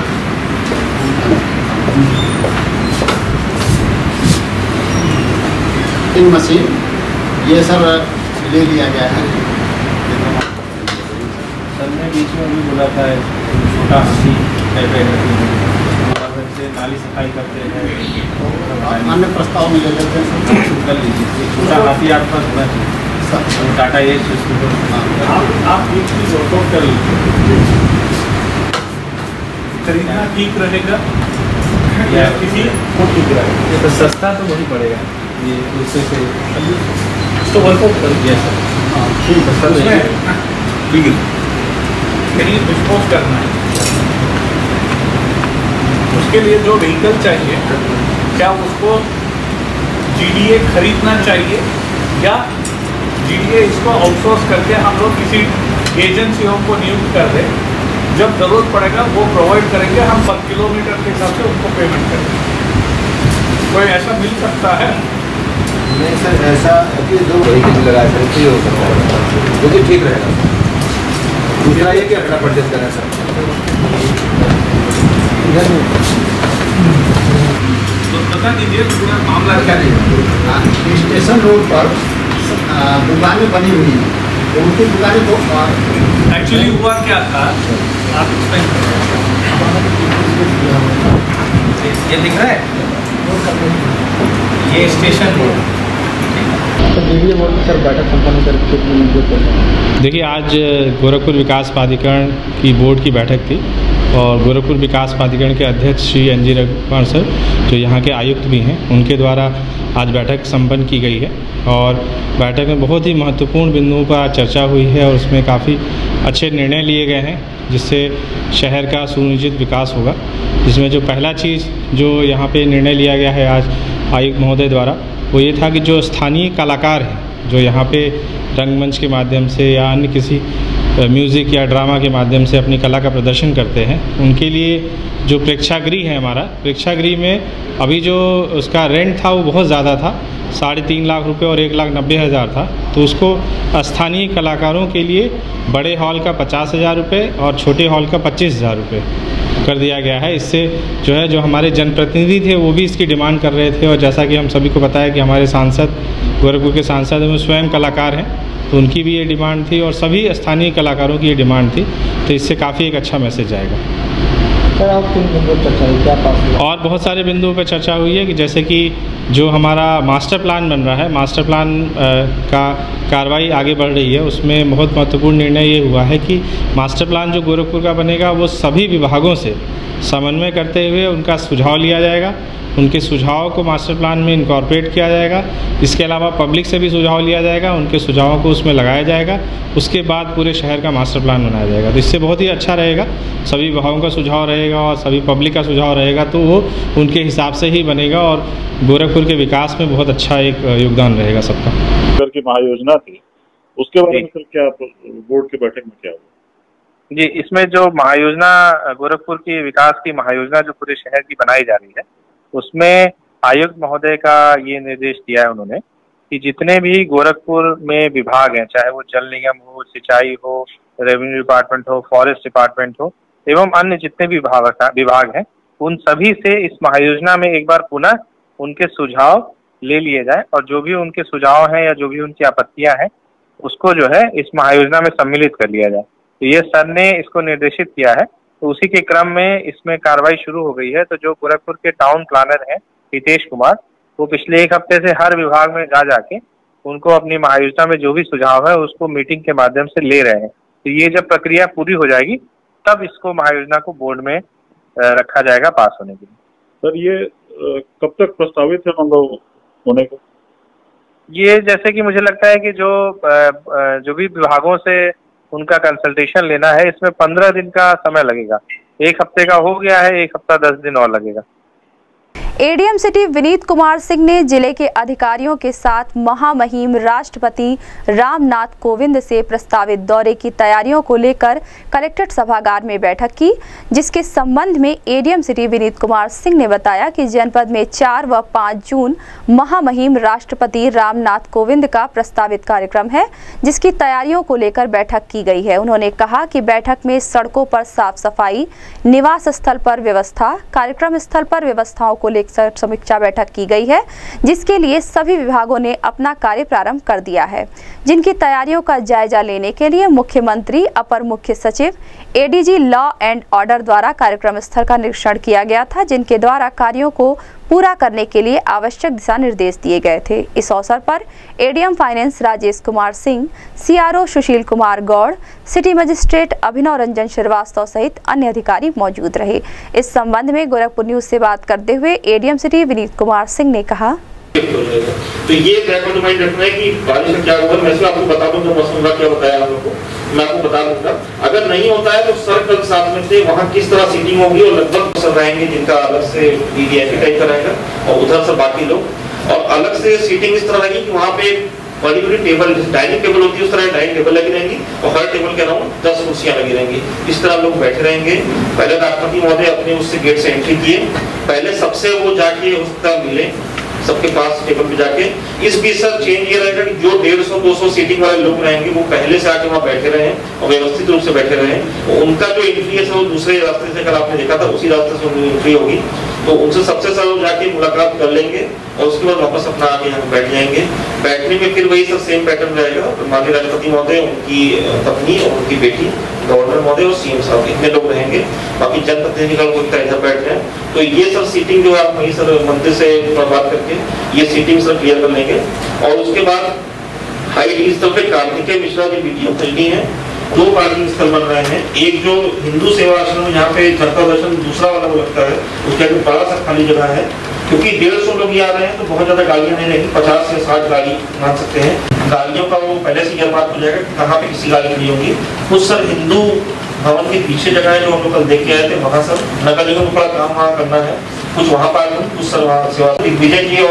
इन मशीन, ये सर ले लिया गया है। सर ने बीच में भी बोला था छोटा हाथी से नाली सफाई करते हैं अन्य प्रस्ताव में ले लेते हैं कर लीजिए। छोटा हाथी आपके पास होना चाहिए टाटा ये आप बीच की वर्कआउट कर लीजिए। खरीदना ठीक रहेगा या किसी को ठीक रहेगा तो सस्ता तो वही पड़ेगा ये दूसरे से तो वर्कआउट कर दिया सर। हाँ ठीक है सर, ठीक है कहीं डिस्पोज करना है उसके लिए जो व्हीकल चाहिए क्या उसको जीडीए खरीदना चाहिए या जीडीए इसको आउटसोर्स करके हम लोग किसी एजेंसियों को नियुक्त कर दें, जब ज़रूरत पड़ेगा वो प्रोवाइड करेंगे, हम पर किलोमीटर के हिसाब से उनको पेमेंट करेंगे। कोई ऐसा मिल सकता है? नहीं सर, ऐसा कि जो व्हीकल लगा सकते हो सकता है जो कि ठीक रहेगा। दूसरा ये कि अपना परचेज करें सर। तो बता दीजिए पूरा मामला क्या है। स्टेशन रोड पर दुकानें बनी हुई हैं, उनकी दुकानें तो एक्चुअली हुआ क्या था आप एक्सप्लेन करें। ये दिख रहा है ये स्टेशन रोड। देखिए, आज गोरखपुर विकास प्राधिकरण की बोर्ड की बैठक थी और गोरखपुर विकास प्राधिकरण के अध्यक्ष श्री NG रघुकुमार सर जो यहाँ के आयुक्त भी हैं, उनके द्वारा आज बैठक संपन्न की गई है और बैठक में बहुत ही महत्वपूर्ण बिंदुओं पर चर्चा हुई है और उसमें काफ़ी अच्छे निर्णय लिए गए हैं जिससे शहर का सुनिश्चित विकास होगा। जिसमें जो पहला चीज़ जो यहाँ पे निर्णय लिया गया है आज आयुक्त महोदय द्वारा वो ये था कि जो स्थानीय कलाकार हैं जो यहाँ पे रंगमंच के माध्यम से या अन्य किसी म्यूज़िक या ड्रामा के माध्यम से अपनी कला का प्रदर्शन करते हैं, उनके लिए जो प्रेक्षागृह है हमारा, प्रेक्षागृह में अभी जो उसका रेंट था वो बहुत ज़्यादा था, 3.5 लाख रुपए और 1,90,000 था। तो उसको स्थानीय कलाकारों के लिए बड़े हॉल का 50,000 रुपये और छोटे हॉल का 25,000 रुपये कर दिया गया है। इससे जो है जो हमारे जनप्रतिनिधि थे वो भी इसकी डिमांड कर रहे थे और जैसा कि हम सभी को पता है कि हमारे सांसद गोरखपुर के सांसद में स्वयं कलाकार हैं तो उनकी भी ये डिमांड थी और सभी स्थानीय कलाकारों की ये डिमांड थी। तो इससे काफ़ी एक अच्छा मैसेज आएगा। सर आप किन बिंदुओं पर चर्चा हुई, क्या पास हुआ? और बहुत सारे बिंदुओं पर चर्चा हुई है कि जैसे कि जो हमारा मास्टर प्लान बन रहा है, मास्टर प्लान का कार्रवाई आगे बढ़ रही है, उसमें बहुत महत्वपूर्ण निर्णय ये हुआ है कि मास्टर प्लान जो गोरखपुर का बनेगा वो सभी विभागों से समन्वय करते हुए उनका सुझाव लिया जाएगा, उनके सुझावों को मास्टर प्लान में इनकॉर्पोरेट किया जाएगा। इसके अलावा पब्लिक से भी सुझाव लिया जाएगा, उनके सुझावों को उसमें लगाया जाएगा, उसके बाद पूरे शहर का मास्टर प्लान बनाया जाएगा। तो इससे बहुत ही अच्छा रहेगा, सभी विभागों का सुझाव रहेगा और सभी पब्लिक का सुझाव रहेगा तो वो उनके हिसाब से ही बनेगा और गोरखपुर के विकास में बहुत अच्छा एक योगदान रहेगा सबका। की महायोजना थी उसके बारे में सर क्या बोर्ड की बैठक में क्या हुआ? जी, इसमें जो महायोजना गोरखपुर की विकास की महायोजना जो पूरे शहर की बनाई जा रही है, उसमें आयुक्त महोदय का ये निर्देश दिया है उन्होंने कि जितने भी गोरखपुर में विभाग हैं, चाहे वो जल निगम हो, सिंचाई हो, रेवेन्यू डिपार्टमेंट हो, फॉरेस्ट डिपार्टमेंट हो एवं अन्य जितने भी विभाग हैं, उन सभी से इस महायोजना में एक बार पुनः उनके सुझाव ले लिए जाए और जो भी उनके सुझाव हैं या जो भी उनकी आपत्तियां हैं उसको जो है इस महायोजना में सम्मिलित कर लिया जाए। तो ये सर ने इसको निर्देशित किया है, तो उसी के क्रम में इसमें कार्रवाई शुरू हो गई है। तो जो गोरखपुर के टाउन प्लानर हैं हितेश कुमार, वो पिछले एक हफ्ते से हर विभाग में जाके उनको अपनी महायोजना में जो भी सुझाव है उसको मीटिंग के माध्यम से ले रहे हैं। तो ये जब प्रक्रिया पूरी हो जाएगी तब इसको महायोजना को बोर्ड में रखा जाएगा पास होने के लिए। सर ये कब तक प्रस्तावित है मतलब होने को? ये जैसे कि मुझे लगता है कि जो भी विभागों से उनका कंसल्टेशन लेना है, इसमें 15 दिन का समय लगेगा। एक हफ्ते का हो गया है, एक हफ्ता 10 दिन और लगेगा। एडीएम सिटी विनीत कुमार सिंह ने जिले के अधिकारियों के साथ महामहिम राष्ट्रपति रामनाथ कोविंद से प्रस्तावित दौरे की तैयारियों को लेकर कलेक्ट्रेट सभागार में बैठक की, जिसके संबंध में एडीएम सिटी विनीत कुमार सिंह ने बताया कि जनपद में 4 व 5 जून महामहिम राष्ट्रपति रामनाथ कोविंद का प्रस्तावित कार्यक्रम है, जिसकी तैयारियों को लेकर बैठक की गई है। उन्होंने कहा कि बैठक में सड़कों पर साफ सफाई, निवास स्थल पर व्यवस्था, कार्यक्रम स्थल पर व्यवस्थाओं को लेकर समीक्षा बैठक की गई है, जिसके लिए सभी विभागों ने अपना कार्य प्रारंभ कर दिया है, जिनकी तैयारियों का जायजा लेने के लिए मुख्यमंत्री, अपर मुख्य सचिव, एडीजी लॉ एंड ऑर्डर द्वारा कार्यक्रम स्थल का निरीक्षण किया गया था, जिनके द्वारा कार्यों को पूरा करने के लिए आवश्यक दिशा निर्देश दिए गए थे। इस अवसर पर ADM finance Rajesh Kumar Singh, CRO Sushil Kumar Gaur, city magistrate Abhinav Ranjan Srivastava सहित अन्य अधिकारी मौजूद रहे। इस संबंध में गोरखपुर न्यूज से बात करते हुए एडीएम सिटी विनीत कुमार सिंह ने कहा, तो ये रिकॉर्ड माइंड रखना है कि बारिश में क्या होगा। मैं आपको बता दूं जो मौसम विभाग क्या बताया हम लोग को, मैं आपको बता दूंगा। अगर नहीं होता है तो सर कल साथ में से वहाँ किस तरह सीटिंग होगी और लगभग सर रहेंगे जिनका अलग से डीडीएफई टाइप का रहेगा और उधर से बाकी लोग, और अलग से सीटिंग इस तरह रहेगी कि वहाँ पे बड़ी बड़ी टेबल, डाइनिंग टेबल होती है उस तरह डाइनिंग टेबल लगी रहेंगी और हर टेबल के अराउंड 10 कुर्सियां लगी रहेंगी। इस तरह लोग बैठे रहेंगे। पहले राष्ट्रपति महोदय अपने उससे गेट से एंट्री किए, पहले सबसे वो जाके उसका मिले, सबके पास टेबल पे जाके। इस बीच सर चेंज ये रहेगा कि जो 150-200 सीटिंग वाले लोग रहेंगे वो पहले से आके वहाँ बैठे रहे और व्यवस्थित रूप से बैठे रहे। उनका जो एंट्री है वो दूसरे रास्ते से, कल आपने देखा था उसी रास्ते से उनकी एंट्री होगी, तो उनसे सबसे सरल जाके मुलाकात कर लेंगे और उसके बाद वापस अपना आके यहाँ बैठ जाएंगे। बैठने में फिर वही सर सेम पैटर्न रहेगा। माननीय राष्ट्रपति महोदय, उनकी पत्नी और उनकी बेटी, गवर्नर महोदय और सीएम साहब, इतने लोग रहेंगे। बाकी जनप्रतिनिधि का लोग इधर बैठ रहे हैं। तो ये सर सीटिंग जो आप वही सर मंत्री से बात करके ये सीटिंग सर क्लियर कर लेंगे। और उसके बाद हाई स्थल पे कार्तिकेय मिश्रा जी बीटीओ खरीदी है, 2 पार्किंग स्थल बन रहे हैं। एक जो हिंदू सेवा आश्रम है, यहाँ पे जनता दर्शन दूसरा वाला वो लगता है, उसके आगे बड़ा सा खाली जगह है, क्योंकि 150 लोग आ रहे हैं तो बहुत ज्यादा गाड़ियां नहीं रहेंगी, 50 से 60 गाड़ी मान सकते हैं। गाड़ियों का वो पहले से यह बात हो जाएगा कि कहाँ पे किसी गाड़ी खड़ी होगी। कुछ सर हिंदू भवन के पीछे जगह है जो हम लोग कल देख के आए थे, वहाँ सर नगर निगम को बड़ा काम वहाँ करना है, कुछ वहाँ पार्किंग, कुछ सर वहाँ सेवा। विजय जी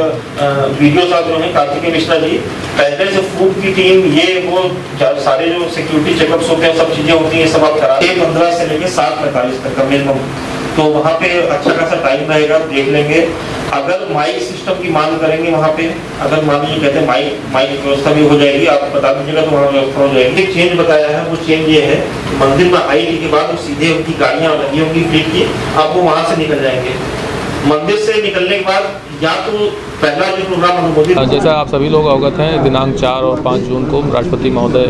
और वीडियो साहब जो है कार्तिकेय मिश्रा जी, पहले से फूड की टीम, ये वो सारे जो सिक्योरिटी चेकअप्स होते हैं, सब चीजें होती हैं, सब आप करा 15 से लेके 7:45 तक का मिनिमम। तो वहाँ पे अच्छा खासा टाइम रहेगा, देख लेंगे। अगर माइक सिस्टम की मांग करेंगे वहाँ पे, अगर मान लीजिए कहते हैं माइक व्यवस्था भी हो जाएगी, आप बता दीजिएगा तो वहाँ व्यवस्था हो जाएगी। एक चेंज बताया है, वो चेंज ये है मंदिर में आईटी के बाद वो सीधे उनकी गाड़ियाँ लगी होंगी फ्लीट की, आप वो वहाँ से निकल जाएंगे। मंदिर से निकलने के बाद या तो पहला जो प्रोग्राम अनुमोदित, जैसा आप सभी लोग अवगत हैं, दिनांक 4 और 5 जून को राष्ट्रपति महोदय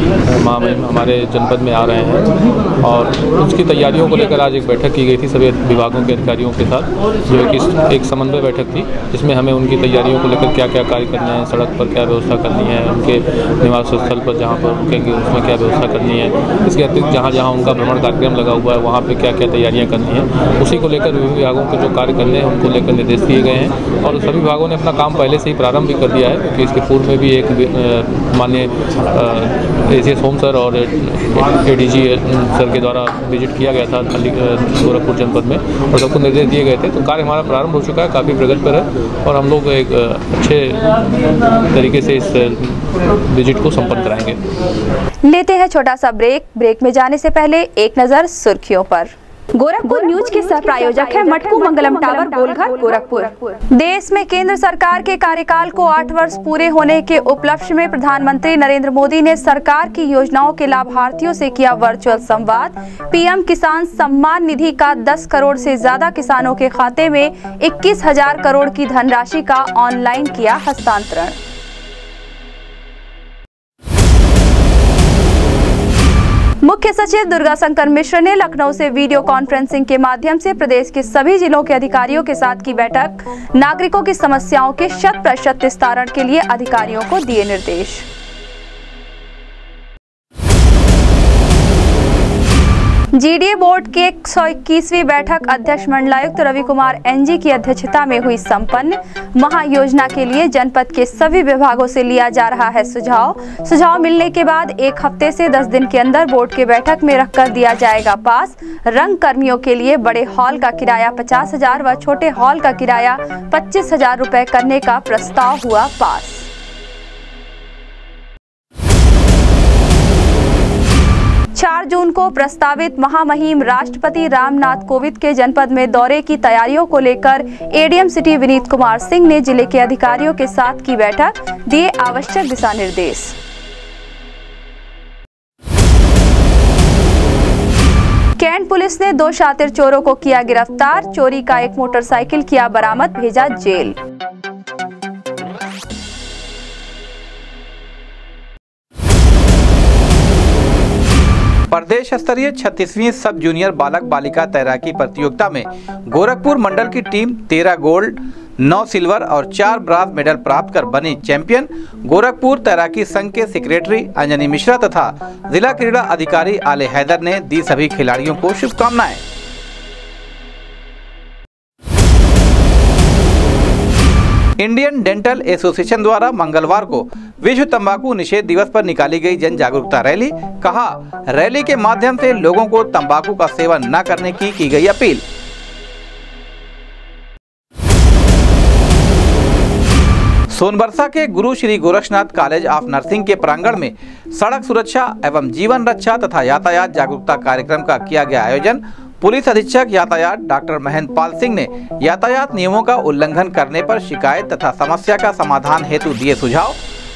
हमारे जनपद में आ रहे हैं और उसकी तैयारियों को लेकर आज एक बैठक की गई थी सभी विभागों के अधिकारियों के साथ, जो कि एक समन्वय बैठक थी, जिसमें हमें उनकी तैयारियों को लेकर क्या क्या कार्य करने हैं, सड़क पर क्या व्यवस्था करनी है, उनके निवास स्थल पर जहाँ पर रुकेंगे उसमें क्या व्यवस्था करनी है, इसके अतिरिक्त जहाँ जहाँ उनका भ्रमण कार्यक्रम लगा हुआ है वहाँ पर क्या क्या तैयारियाँ करनी है, उसी को लेकर विभिन्न विभागों के जो कार्य करने हैं उनको लेकर निर्देश दिए गए हैं और सभी विभागों ने अपना काम पहले से ही प्रारंभ भी कर दिया है, क्योंकि इसके पूर्व में भी एक माननीय एसीएस होम सर और एडीजी सर के द्वारा विजिट किया गया था गोरखपुर जनपद में और सबको निर्देश दिए गए थे। तो कार्य हमारा प्रारंभ हो चुका है, काफ़ी प्रगति पर है और हम लोग एक अच्छे तरीके से इस विजिट को संपन्न कराएंगे। लेते हैं छोटा सा ब्रेक में जाने से पहले एक नजर सुर्खियों पर। गोरखपुर न्यूज के सह प्रायोजक है मटकू मंगलम टावर गोलघर गोरखपुर। देश में केंद्र सरकार के कार्यकाल को 8 वर्ष पूरे होने के उपलक्ष्य में प्रधानमंत्री नरेंद्र मोदी ने सरकार की योजनाओं के लाभार्थियों से किया वर्चुअल संवाद। पीएम किसान सम्मान निधि का 10 करोड़ से ज्यादा किसानों के खाते में 21,000 करोड़ की धनराशि का ऑनलाइन किया हस्तांतरण। मुख्य सचिव दुर्गा शंकर मिश्र ने लखनऊ से वीडियो कॉन्फ्रेंसिंग के माध्यम से प्रदेश के सभी जिलों के अधिकारियों के साथ की बैठक। नागरिकों की समस्याओं के 100% निस्तारण के लिए अधिकारियों को दिए निर्देश। जीडीए बोर्ड के 121वीं बैठक अध्यक्ष मंडलायुक्त रवि कुमार एनजी की अध्यक्षता में हुई संपन्न। महायोजना के लिए जनपद के सभी विभागों से लिया जा रहा है सुझाव मिलने के बाद 1 हफ्ते से 10 दिन के अंदर बोर्ड के बैठक में रखकर दिया जाएगा पास। रंग कर्मियों के लिए बड़े हॉल का किराया 50,000 व छोटे हॉल का किराया 25,000 रुपए करने का प्रस्ताव हुआ पास। चार जून को प्रस्तावित महामहिम राष्ट्रपति रामनाथ कोविंद के जनपद में दौरे की तैयारियों को लेकर एडीएम सिटी विनीत कुमार सिंह ने जिले के अधिकारियों के साथ की बैठक, दिए आवश्यक दिशा निर्देश। कैंट पुलिस ने 2 शातिर चोरों को किया गिरफ्तार। चोरी का एक मोटरसाइकिल किया बरामद, भेजा जेल। प्रदेश स्तरीय 36वीं सब जूनियर बालक बालिका तैराकी प्रतियोगिता में गोरखपुर मंडल की टीम 13 गोल्ड, 9 सिल्वर और 4 ब्रास मेडल प्राप्त कर बनी चैंपियन। गोरखपुर तैराकी संघ के सेक्रेटरी अंजनी मिश्रा तथा जिला क्रीड़ा अधिकारी आले हैदर ने दी सभी खिलाड़ियों को शुभकामनाएं। इंडियन डेंटल एसोसिएशन द्वारा मंगलवार को विश्व तंबाकू निषेध दिवस पर निकाली गई जन जागरूकता रैली। कहा, रैली के माध्यम से लोगों को तंबाकू का सेवन न करने की गई अपील। सोनबरसा के Guru Shri Gorakshnath college of nursing के प्रांगण में सड़क सुरक्षा एवं जीवन रक्षा तथा यातायात जागरूकता कार्यक्रम का किया गया आयोजन। पुलिस अधीक्षक यातायात डॉक्टर महेंद्र पाल सिंह ने यातायात नियमों का उल्लंघन करने पर शिकायत तथा समस्या का समाधान हेतु दिए सुझाव।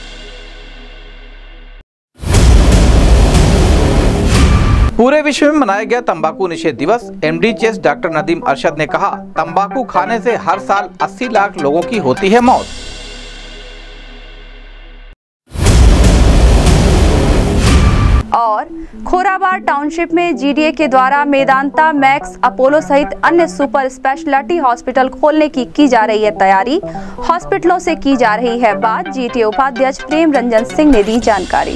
पूरे विश्व में मनाया गया तंबाकू निषेध दिवस। MD chess doctor Nadeem Arshad ने कहा, तंबाकू खाने से हर साल 80 लाख लोगों की होती है मौत। और खोराबाड़ टाउनशिप में जीडीए के द्वारा मेदांता, मैक्स, अपोलो सहित अन्य सुपर स्पेशलिटी हॉस्पिटल खोलने की जा रही है तैयारी। हॉस्पिटलों से की जा रही है बात। जीटीए उपाध्यक्ष प्रेम रंजन सिंह ने दी जानकारी।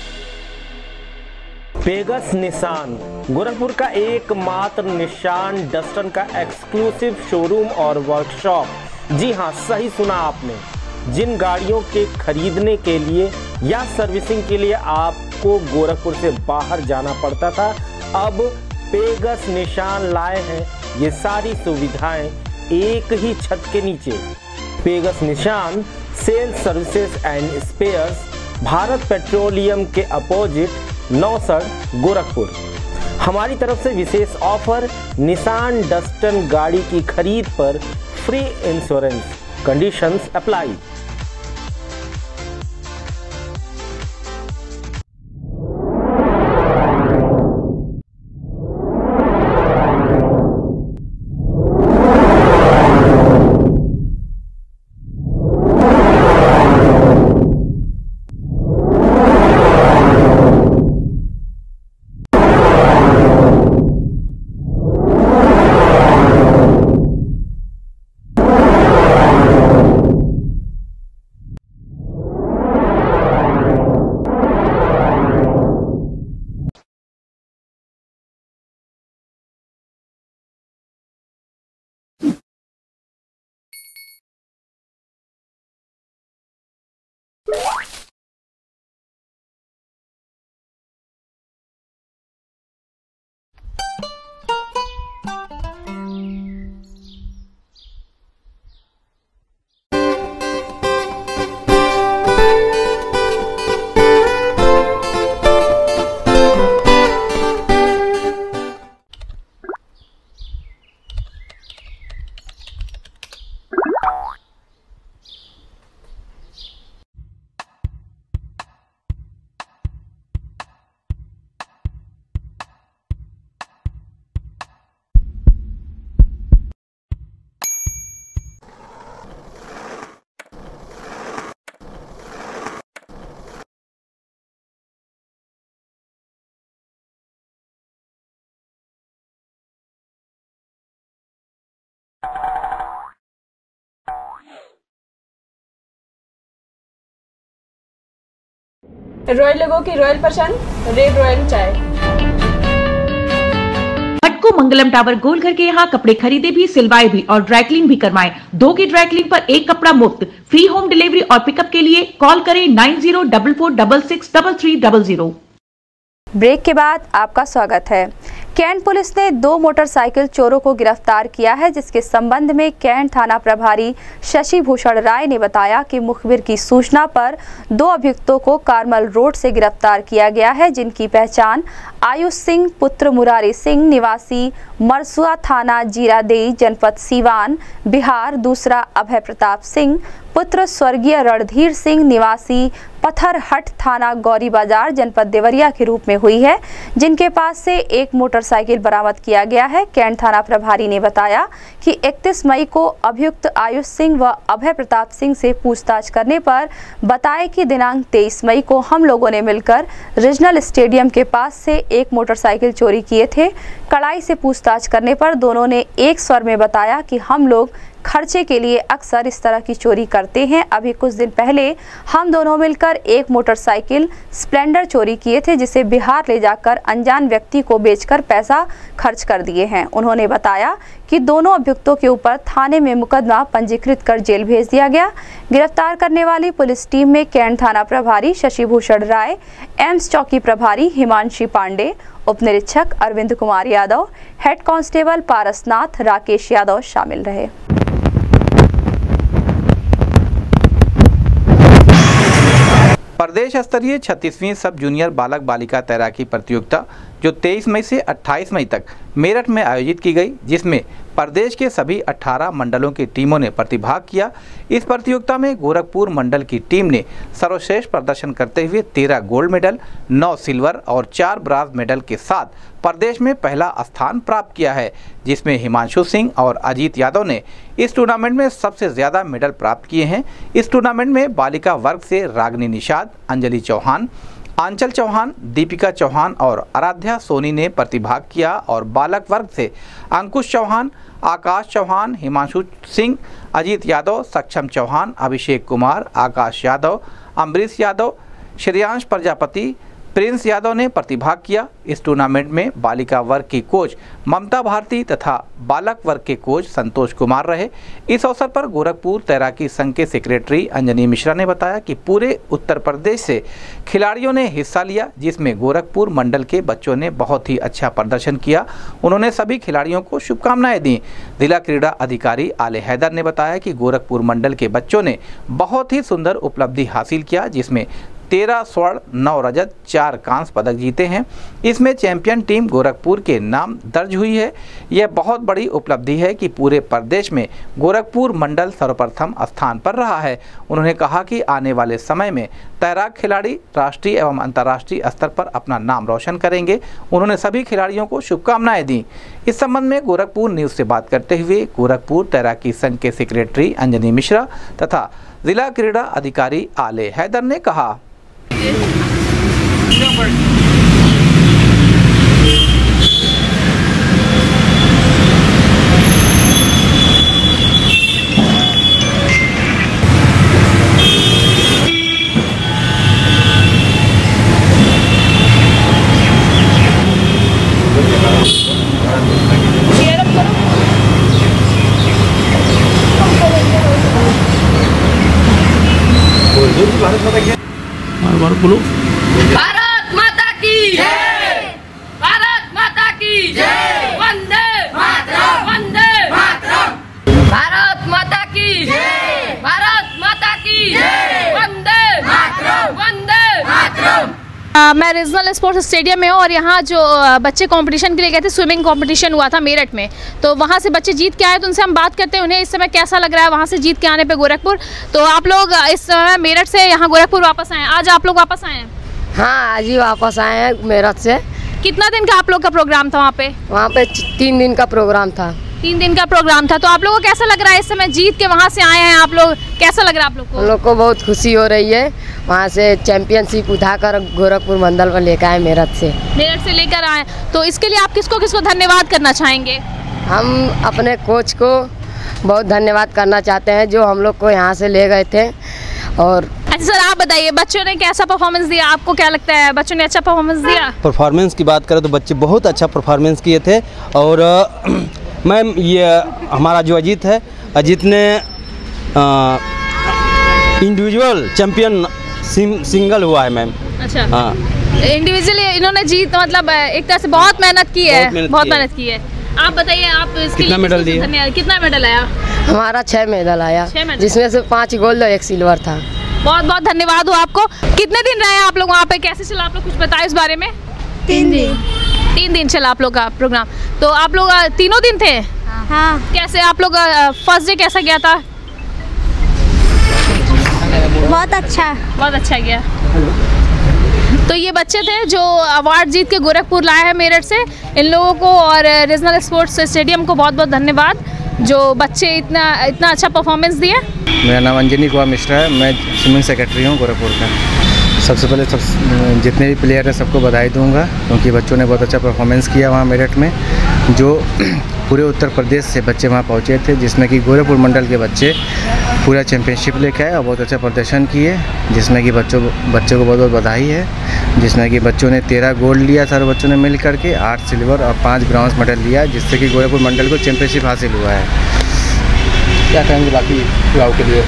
पेगस निशान गोरखपुर का एकमात्र निशान डस्टन का एक्सक्लूसिव शोरूम और वर्कशॉप। जी हां, सही सुना आपने। जिन गाड़ियों के खरीदने के लिए या सर्विसिंग के लिए आपको गोरखपुर से बाहर जाना पड़ता था, अब पेगस निशान लाए हैं ये सारी सुविधाएं एक ही छत के नीचे। Pegasus Nissan sales services and spares, Bharat Petroleum के अपोजिट नौसड़ गोरखपुर। हमारी तरफ से विशेष ऑफर, निशान डस्टन गाड़ी की खरीद पर free insurance, conditions apply. Royal लोगों की रॉयल पसंद, रेड रॉयल चाय। भटको मंगलम टावर गोलघर के यहाँ कपड़े खरीदे भी, सिलवाए भी और ड्राईक्लिंग भी करवाएं। 2 की ड्राईक्लिंग पर 1 कपड़ा मुफ्त। फ्री होम डिलीवरी और पिकअप के लिए कॉल करें 9044663300। ब्रेक के बाद आपका स्वागत है। कैंट पुलिस ने 2 मोटरसाइकिल चोरों को गिरफ्तार किया है, जिसके संबंध में कैंट थाना प्रभारी शशि भूषण राय ने बताया कि मुखबिर की सूचना पर 2 अभियुक्तों को कारमल रोड से गिरफ्तार किया गया है, जिनकी पहचान आयुष सिंह पुत्र मुरारी सिंह निवासी मरसुआ थाना जीरादेई जनपद सीवान बिहार, दूसरा अभय प्रताप सिंह पुत्र स्वर्गीय रणधीर सिंह निवासी पत्थरहट थाना गौरी बाजार जनपद देवरिया के रूप में हुई है, जिनके पास से 1 मोटरसाइकिल बरामद किया गया है। कैंट थाना प्रभारी ने बताया कि 31 मई को अभियुक्त आयुष सिंह व अभय प्रताप सिंह से पूछताछ करने पर बताए कि दिनांक 23 मई को हम लोगों ने मिलकर रीजनल स्टेडियम के पास से 1 मोटरसाइकिल चोरी किए थे। कड़ाई से पूछताछ करने पर दोनों ने एक स्वर में बताया कि हम लोग खर्चे के लिए अक्सर इस तरह की चोरी करते हैं। अभी कुछ दिन पहले हम दोनों मिलकर 1 मोटरसाइकिल स्प्लेंडर चोरी किए थे, जिसे बिहार ले जाकर अनजान व्यक्ति को बेचकर पैसा खर्च कर दिए हैं। उन्होंने बताया कि दोनों अभियुक्तों के ऊपर थाने में मुकदमा पंजीकृत कर जेल भेज दिया गया। गिरफ्तार करने वाली पुलिस टीम में कैंट थाना प्रभारी शशि भूषण राय, एम्स चौकी प्रभारी हिमांशी पांडे, उप निरीक्षक अरविंद कुमार यादव, हेड कांस्टेबल पारसनाथ राकेश यादव शामिल रहे। प्रदेश स्तरीय 36वीं सब जूनियर बालक बालिका तैराकी प्रतियोगिता जो 23 मई से 28 मई तक मेरठ में आयोजित की गई, जिसमें प्रदेश के सभी 18 मंडलों की टीमों ने प्रतिभाग किया। इस प्रतियोगिता में गोरखपुर मंडल की टीम ने सर्वश्रेष्ठ प्रदर्शन करते हुए 13 गोल्ड मेडल, 9 सिल्वर और 4 ब्रांज मेडल के साथ प्रदेश में पहला स्थान प्राप्त किया है, जिसमें हिमांशु सिंह और अजीत यादव ने इस टूर्नामेंट में सबसे ज़्यादा मेडल प्राप्त किए हैं। इस टूर्नामेंट में बालिका वर्ग से रागनी निषाद, अंजलि चौहान, आंचल चौहान, दीपिका चौहान और आराध्या सोनी ने प्रतिभाग किया और बालक वर्ग से अंकुश चौहान, आकाश चौहान, हिमांशु सिंह, अजीत यादव, सक्षम चौहान, अभिषेक कुमार, आकाश यादव, अमरीश यादव, श्रेयांश प्रजापति, प्रिंस यादव ने प्रतिभाग किया। इस टूर्नामेंट में बालिका वर्ग की कोच ममता भारती तथा बालक वर्ग के कोच संतोष कुमार रहे। इस अवसर पर गोरखपुर तैराकी संघ के सेक्रेटरी अंजनी मिश्रा ने बताया कि पूरे उत्तर प्रदेश से खिलाड़ियों ने हिस्सा लिया, जिसमें गोरखपुर मंडल के बच्चों ने बहुत ही अच्छा प्रदर्शन किया। उन्होंने सभी खिलाड़ियों को शुभकामनाएं दी। जिला क्रीड़ा अधिकारी आले हैदर ने बताया कि गोरखपुर मंडल के बच्चों ने बहुत ही सुंदर उपलब्धि हासिल किया, जिसमें 13 स्वर्ण, 9 रजत, 4 कांस्य पदक जीते हैं। इसमें चैंपियन टीम गोरखपुर के नाम दर्ज हुई है। यह बहुत बड़ी उपलब्धि है कि पूरे प्रदेश में गोरखपुर मंडल सर्वप्रथम स्थान पर रहा है। उन्होंने कहा कि आने वाले समय में तैराक खिलाड़ी राष्ट्रीय एवं अंतर्राष्ट्रीय स्तर पर अपना नाम रोशन करेंगे। उन्होंने सभी खिलाड़ियों को शुभकामनाएं दी। इस संबंध में गोरखपुर न्यूज़ से बात करते हुए गोरखपुर तैराकी संघ के सेक्रेटरी अंजनी मिश्रा तथा जिला क्रीड़ा अधिकारी आले हैदर ने कहा, बोलो। भारत माता की जय, भारत माता की जय, वंदे मातरम, वंदे मातरम। भारत माता की जय, भारत माता की जय, वंदे मातरम, वंदे मातरम। मैं रीजनल स्पोर्ट्स स्टेडियम में हूँ और यहाँ जो बच्चे कंपटीशन के लिए गए थे, स्विमिंग कंपटीशन हुआ था मेरठ में, तो वहाँ से बच्चे जीत के आए। तो उनसे हम बात करते हैं उन्हें इस समय कैसा लग रहा है वहाँ से जीत के आने पे गोरखपुर। तो आप लोग इस समय मेरठ से यहाँ गोरखपुर वापस आए हैं, आज आप लोग वापस आए हैं? हाँ, आज ही वापस आए हैं मेरठ से। कितना दिन का आप लोग का प्रोग्राम था वहाँ पे? वहाँ पे 3 दिन का प्रोग्राम था। 3 दिन का प्रोग्राम था। तो आप लोगों को कैसा लग रहा है इस समय जीत के वहाँ से आए हैं आप लोग, कैसा लग रहा है आप लोग को? हम लोग को बहुत खुशी हो रही है। वहाँ से चैंपियनशिप उठाकर गोरखपुर मंडल में लेकर आए मेरठ से लेकर आए। तो इसके लिए आप किसको किसको धन्यवाद करना चाहेंगे? हम अपने कोच को बहुत धन्यवाद करना चाहते हैं जो हम लोग को यहाँ से ले गए थे। और अच्छा सर, आप बताइए बच्चों ने कैसा परफॉर्मेंस दिया, आपको क्या लगता है बच्चों ने अच्छा परफॉर्मेंस दिया? परफॉर्मेंस की बात करें तो बच्चे बहुत अच्छा परफॉर्मेंस किए थे। और मैम ये हमारा जो अजीत है, अजीत ने इंडिविजुअल चैंपियन सिंगल हुआ है मैम। अच्छा हाँ, इंडिविजुअली इन्होंने जीत मतलब एक तरह से बहुत मेहनत की है, बहुत मेहनत की है। आप बताइए आप कितना मेडल दिए? कितना मेडल आया? हमारा 6 मेडल आया, 6 मेडल, जिसमें से 5 गोल्ड और 1 सिल्वर था। बहुत बहुत धन्यवाद हो आपको। कितने दिन रहे आप लोग वहाँ पे, कैसे चला आप लोग कुछ बताए इस बारे में? 3 दिन। 3 दिन चला आप लोग का प्रोग्राम। तो आप लोग तीनों दिन थे? हाँ। कैसे आप लोग फर्स्ट डे कैसा गया था? बहुत अच्छा गया। तो ये बच्चे थे जो अवार्ड जीत के गोरखपुर लाए हैं मेरठ से। इन लोगों को और रीजनल स्पोर्ट्स स्टेडियम को बहुत बहुत धन्यवाद जो बच्चे इतना अच्छा परफॉर्मेंस दिए। मेरा नाम अंजनी कुमार मिश्रा है, मैं स्विमिंग सेक्रेटरी हूँ गोरखपुर का। सबसे पहले जितने भी प्लेयर हैं सबको बधाई दूंगा, क्योंकि बच्चों ने बहुत अच्छा परफॉर्मेंस किया वहाँ मेरठ में। जो पूरे उत्तर प्रदेश से बच्चे वहाँ पहुँचे थे, जिसमें कि गोरखपुर मंडल के बच्चे पूरा चैंपियनशिप लेके आए और बहुत अच्छा प्रदर्शन किए, जिसमें कि बच्चों को बहुत बहुत बधाई है। जिसमें कि बच्चों ने 13 गोल्ड लिया, सारे बच्चों ने मिल करके 8 सिल्वर और 5 ब्रॉन्ज मेडल लिया, जिससे कि गोरखपुर मंडल को चैंपियनशिप हासिल हुआ है। क्या कहेंगे बाकी युवाओं के लिए?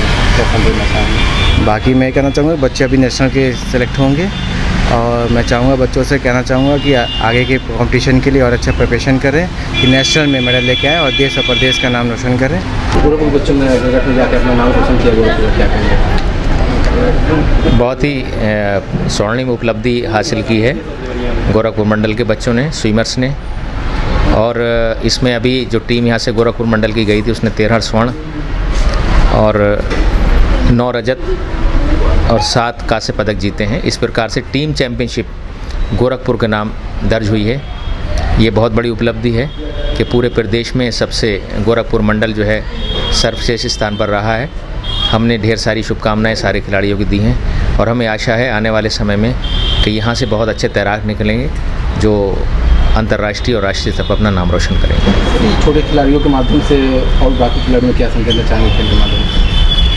बाकी मैं कहना चाहूँगा बच्चे अभी नेशनल के सेलेक्ट होंगे और मैं चाहूँगा बच्चों से कहना चाहूँगा कि आगे के कंपटीशन के लिए और अच्छा प्रिपरेशन करें कि नेशनल में मेडल लेके आए और देश और प्रदेश का नाम रोशन करें। गोरखपुर बच्चों ने जाकर अपना नाम रोशन किया, गोरखपुर क्या कहेंगे? बहुत ही स्वर्णिम उपलब्धि हासिल की है गोरखपुर मंडल के बच्चों ने, स्विमर्स ने। और इसमें अभी जो टीम यहाँ से गोरखपुर मंडल की गई थी उसने 13 स्वर्ण और 9 रजत और 7 कांस्य पदक जीते हैं। इस प्रकार से टीम चैंपियनशिप गोरखपुर के नाम दर्ज हुई है। ये बहुत बड़ी उपलब्धि है कि पूरे प्रदेश में सबसे गोरखपुर मंडल जो है सर्वश्रेष्ठ स्थान पर रहा है। हमने ढेर सारी शुभकामनाएं सारे खिलाड़ियों की दी हैं और हमें आशा है आने वाले समय में कि यहाँ से बहुत अच्छे तैराक निकलेंगे जो अंतर्राष्ट्रीय और राष्ट्रीय स्तर पर अपना नाम रोशन करेंगे। छोटे खिलाड़ियों के माध्यम से और बाकी खिलाड़ियों को क्या संदेश चाहेंगे खेल के माध्यम से?